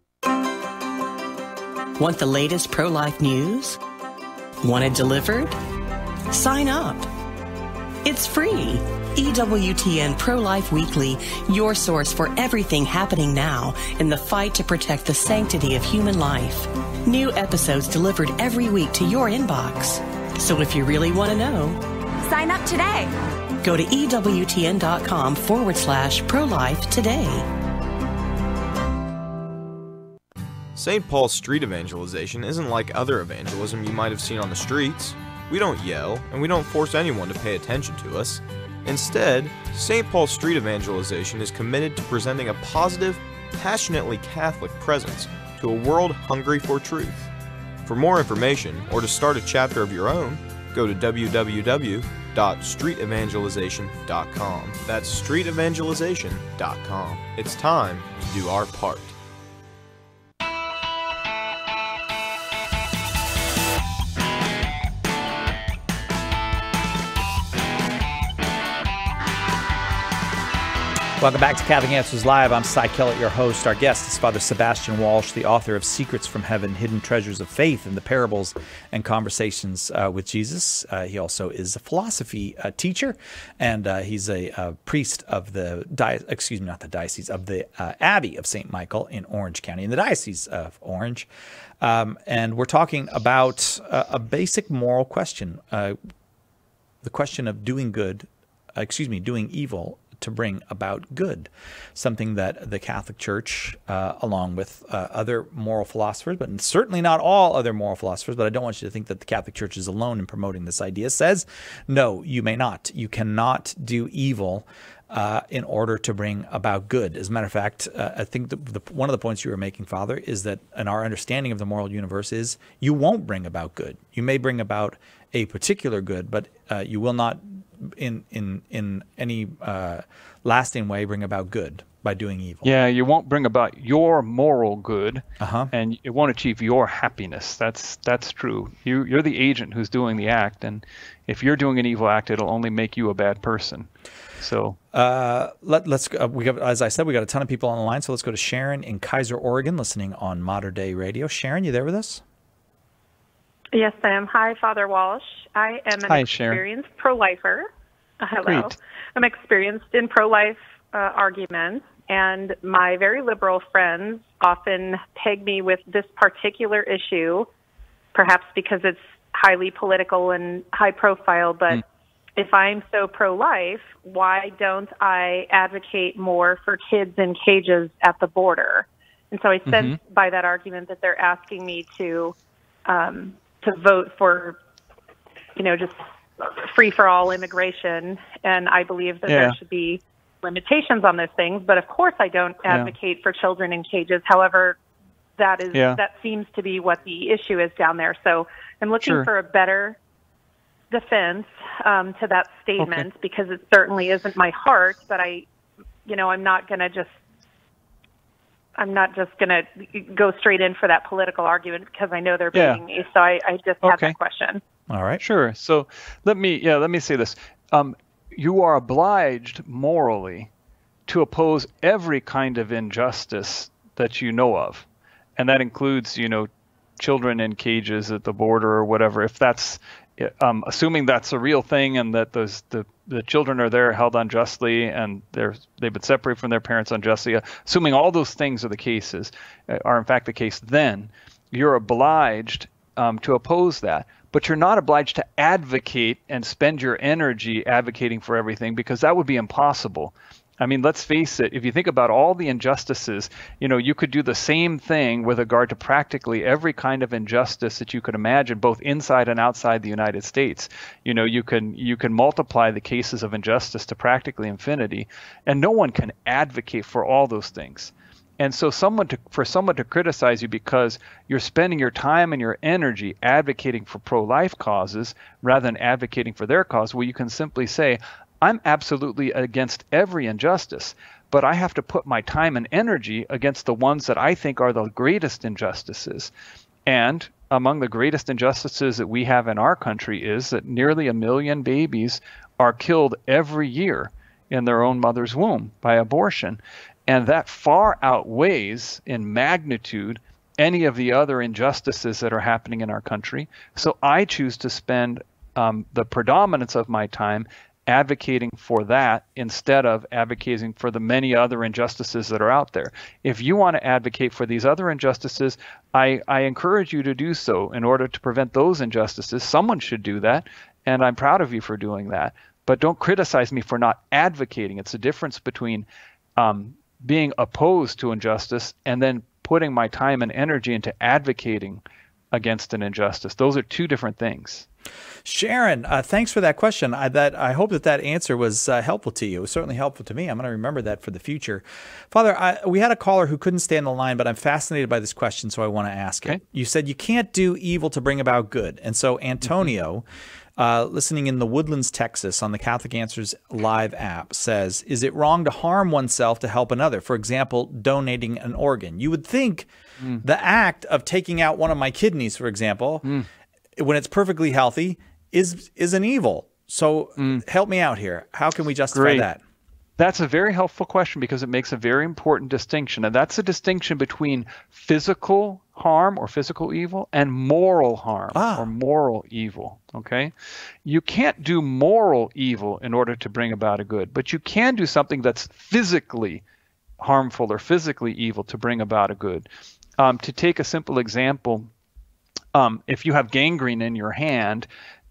Want the latest pro-life news? Want it delivered? Sign up. It's free. EWTN Pro-Life Weekly, your source for everything happening now in the fight to protect the sanctity of human life. New episodes delivered every week to your inbox. So if you really want to know, sign up today. Go to EWTN.com/pro-life today. St. Paul's street evangelization isn't like other evangelism you might have seen on the streets. We don't yell, and we don't force anyone to pay attention to us. Instead, St. Paul's street evangelization is committed to presenting a positive, passionately Catholic presence to a world hungry for truth. For more information, or to start a chapter of your own, go to www.streetevangelization.com. That's streetevangelization.com. It's time to do our part. Welcome back to Catholic Answers Live. I'm Cy Kellett, your host. Our guest is Father Sebastian Walsh, the author of Secrets from Heaven, Hidden Treasures of Faith and the Parables and Conversations with Jesus. He also is a philosophy teacher, and he's a priest of the Abbey of St. Michael in Orange County, in the Diocese of Orange. And we're talking about a basic moral question, the question of doing evil to bring about good, something that the Catholic Church, along with other moral philosophers, but certainly not all other moral philosophers, but I don't want you to think that the Catholic Church is alone in promoting this idea, says, no, you may not. You cannot do evil in order to bring about good. As a matter of fact, I think one of the points you were making, Father, is that in our understanding of the moral universe is you won't bring about good. You may bring about a particular good, but you will not in any lasting way bring about good by doing evil. Yeah, you won't bring about your moral good, and it won't achieve your happiness. That's true. You're the agent who's doing the act, and if you're doing an evil act, it'll only make you a bad person. So let's as I said, we got a ton of people on the line, so let's go to Sharon in Kaiser, Oregon, listening on Modern Day Radio. Sharon, you there with us? Yes, I am. Hi, Father Walsh. I am an experienced pro-lifer. Hello. Great. I'm experienced in pro-life arguments, and my very liberal friends often peg me with this particular issue, perhaps because it's highly political and high profile, but if I'm so pro-life, why don't I advocate more for kids in cages at the border? And so I sense by that argument that they're asking me to vote for, just free for all immigration. And I believe that there should be limitations on those things. But of course, I don't advocate for children in cages. However, that seems to be what the issue is down there. So I'm looking for a better defense to that statement because it certainly isn't my heart, but I'm not just going to go straight in for that political argument because I know they're beating me. So I just had that question. All right. Sure. So let me say this. You are obliged morally to oppose every kind of injustice that you know of. And that includes, children in cages at the border or whatever. If that's assuming that's a real thing and that the children are there held unjustly and they've been separated from their parents unjustly, assuming all those things are in fact the case, then you're obliged to oppose that. But you're not obliged to advocate and spend your energy advocating for everything because that would be impossible. I mean, let's face it, if you think about all the injustices, you could do the same thing with regard to practically every kind of injustice that you could imagine, both inside and outside the United States. You can multiply the cases of injustice to practically infinity, and no one can advocate for all those things. And so for someone to criticize you because you're spending your time and your energy advocating for pro-life causes rather than advocating for their cause, well, you can simply say, I'm absolutely against every injustice, but I have to put my time and energy against the ones that I think are the greatest injustices. And among the greatest injustices that we have in our country is that nearly 1 million babies are killed every year in their own mother's womb by abortion. And that far outweighs in magnitude any of the other injustices that are happening in our country. So I choose to spend the predominance of my time advocating for that instead of advocating for the many other injustices that are out there. If you want to advocate for these other injustices, I encourage you to do so in order to prevent those injustices. Someone should do that, and I'm proud of you for doing that. But don't criticize me for not advocating. It's a difference between being opposed to injustice and then putting my time and energy into advocating against an injustice. Those are two different things. Sharon, thanks for that question. I hope that answer was helpful to you. It was certainly helpful to me. I'm going to remember that for the future. Father, we had a caller who couldn't stay on the line, but I'm fascinated by this question, so I want to ask it. You said you can't do evil to bring about good. And so Antonio, listening in the Woodlands, Texas, on the Catholic Answers Live app, says, is it wrong to harm oneself to help another? For example, donating an organ. You would think the act of taking out one of my kidneys, for example, when it's perfectly healthy, is an evil. So help me out here. How can we justify that? That's a very helpful question because it makes a very important distinction. And that's a distinction between physical harm or physical evil and moral harm or moral evil. Okay? You can't do moral evil in order to bring about a good, but you can do something that's physically harmful or physically evil to bring about a good. To take a simple example, if you have gangrene in your hand,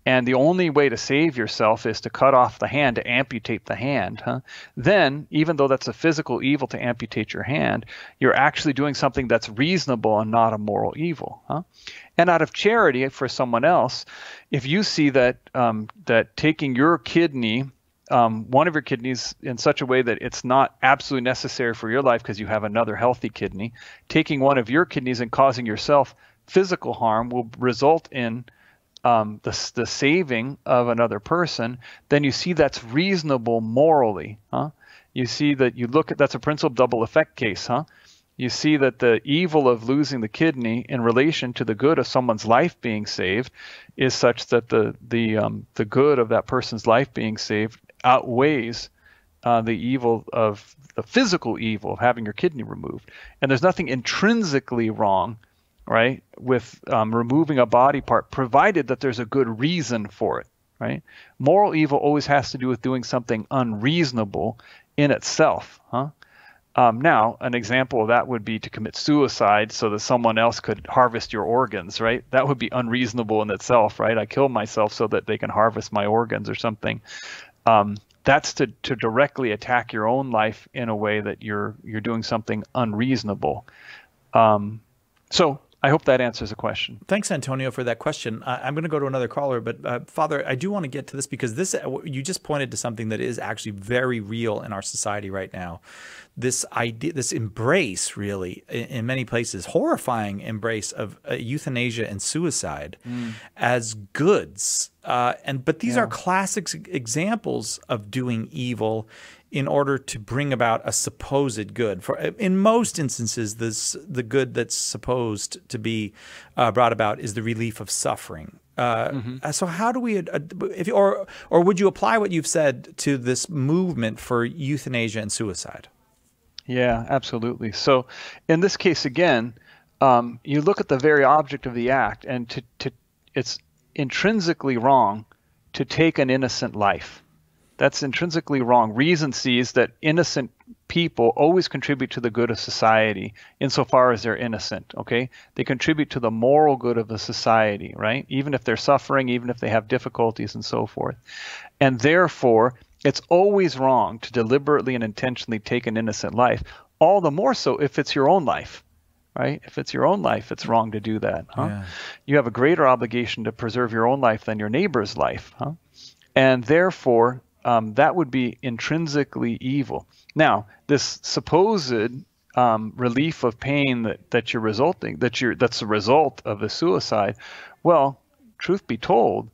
and the only way to save yourself is to cut off the hand, to amputate the hand, then even though that's a physical evil to amputate your hand, you're actually doing something that's reasonable and not a moral evil. And out of charity for someone else, if you see that that taking your kidney, one of your kidneys, in such a way that it's not absolutely necessary for your life because you have another healthy kidney, taking one of your kidneys and causing yourself physical harm will result in the saving of another person, then you see that's reasonable morally. You see that you look at, that's a principle double effect case. You see that the evil of losing the kidney in relation to the good of someone's life being saved is such that the good of that person's life being saved outweighs the evil of the physical evil of having your kidney removed. And there's nothing intrinsically wrong, right, with removing a body part, provided that there's a good reason for it, right? Moral evil always has to do with doing something unreasonable in itself. Now, an example of that would be to commit suicide so that someone else could harvest your organs, right? That would be unreasonable in itself, right? I kill myself so that they can harvest my organs or something. That's to directly attack your own life in a way that you're doing something unreasonable. So I hope that answers the question. Thanks, Antonio, for that question. I'm going to go to another caller, but Father, I do want to get to this because this you just pointed to something that is actually very real in our society right now. This idea, this embrace, really, in many places, horrifying embrace of euthanasia and suicide as goods. But these are classic examples of doing evil in order to bring about a supposed good. In most instances, the good that's supposed to be brought about is the relief of suffering. So how do we, or would you apply what you've said to this movement for euthanasia and suicide? Yeah, absolutely. So in this case, again, you look at the very object of the act, and it's intrinsically wrong to take an innocent life. That's intrinsically wrong. Reason sees that innocent people always contribute to the good of society insofar as they're innocent, okay? They contribute to the moral good of the society, right? Even if they're suffering, even if they have difficulties and so forth. And therefore, it's always wrong to deliberately and intentionally take an innocent life, all the more so if it's your own life, right? If it's your own life, it's wrong to do that. Yeah. You have a greater obligation to preserve your own life than your neighbor's life. And therefore, that would be intrinsically evil. Now, this supposed relief of pain that's the result of the suicide, well, truth be told,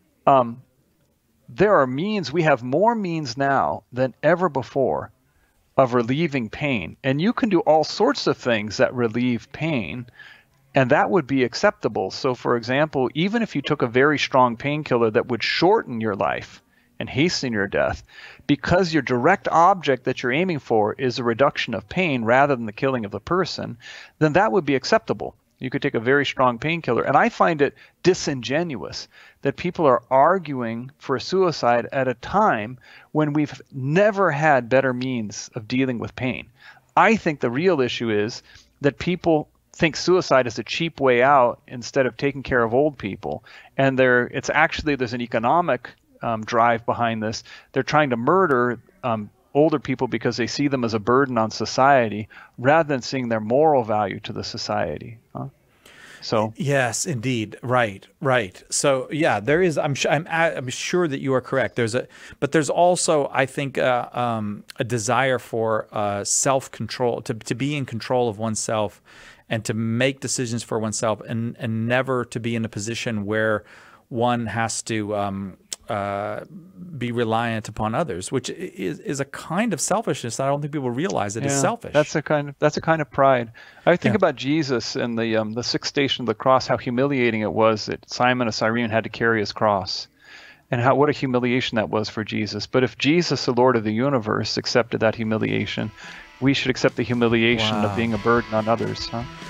there are means, we have more means now than ever before of relieving pain. And you can do all sorts of things that relieve pain, and that would be acceptable. So for example, even if you took a very strong painkiller that would shorten your life and hasten your death, because your direct object that you're aiming for is a reduction of pain rather than the killing of the person, then that would be acceptable. You could take a very strong painkiller. And I find it disingenuous that people are arguing for suicide at a time when we've never had better means of dealing with pain. I think the real issue is that people think suicide is a cheap way out instead of taking care of old people. And there's an economic drive behind this. They're trying to murder older people because they see them as a burden on society rather than seeing their moral value to the society. So yes, indeed, right. So yeah, there is. I'm sure that you are correct. But there's also, I think, a desire for self-control, to be in control of oneself, and to make decisions for oneself, and never to be in a position where one has to be reliant upon others, which is a kind of selfishness. I don't think people realize it is selfish. That's a kind of pride. I think about Jesus and the sixth station of the cross, how humiliating it was that Simon of Cyrene had to carry his cross, and what a humiliation that was for Jesus. But if Jesus, the Lord of the universe, accepted that humiliation, we should accept the humiliation of being a burden on others.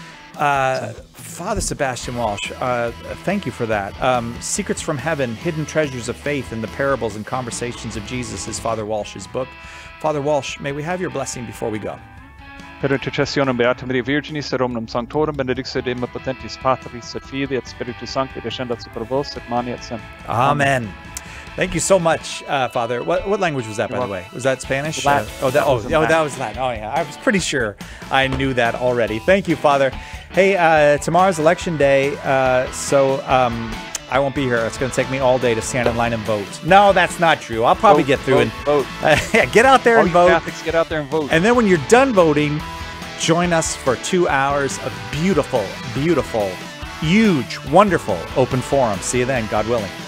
Father Sebastian Walsh, thank you for that. Secrets from Heaven, Hidden Treasures of Faith in the Parables and Conversations of Jesus is Father Walsh's book. Father Walsh, may we have your blessing before we go? per intercessionem Beata Maria Virginis, et omnium sanctorum, benedictio Dei potentis Patris, et Filii, et Spiritus Sancti, descendat super vos, et mani, et semper. Amen. Thank you so much, Father. What language was that, by the way? Was that Spanish? Latin. That was Latin. Oh, yeah. I was pretty sure I knew that already. Thank you, Father. Hey, tomorrow's election day, so I won't be here. It's going to take me all day to stand in line and vote. No, that's not true. I'll probably get through vote. Yeah, get out there and vote. Catholics, get out there and vote. And then when you're done voting, join us for 2 hours of beautiful, beautiful, huge, wonderful open forum. See you then, God willing.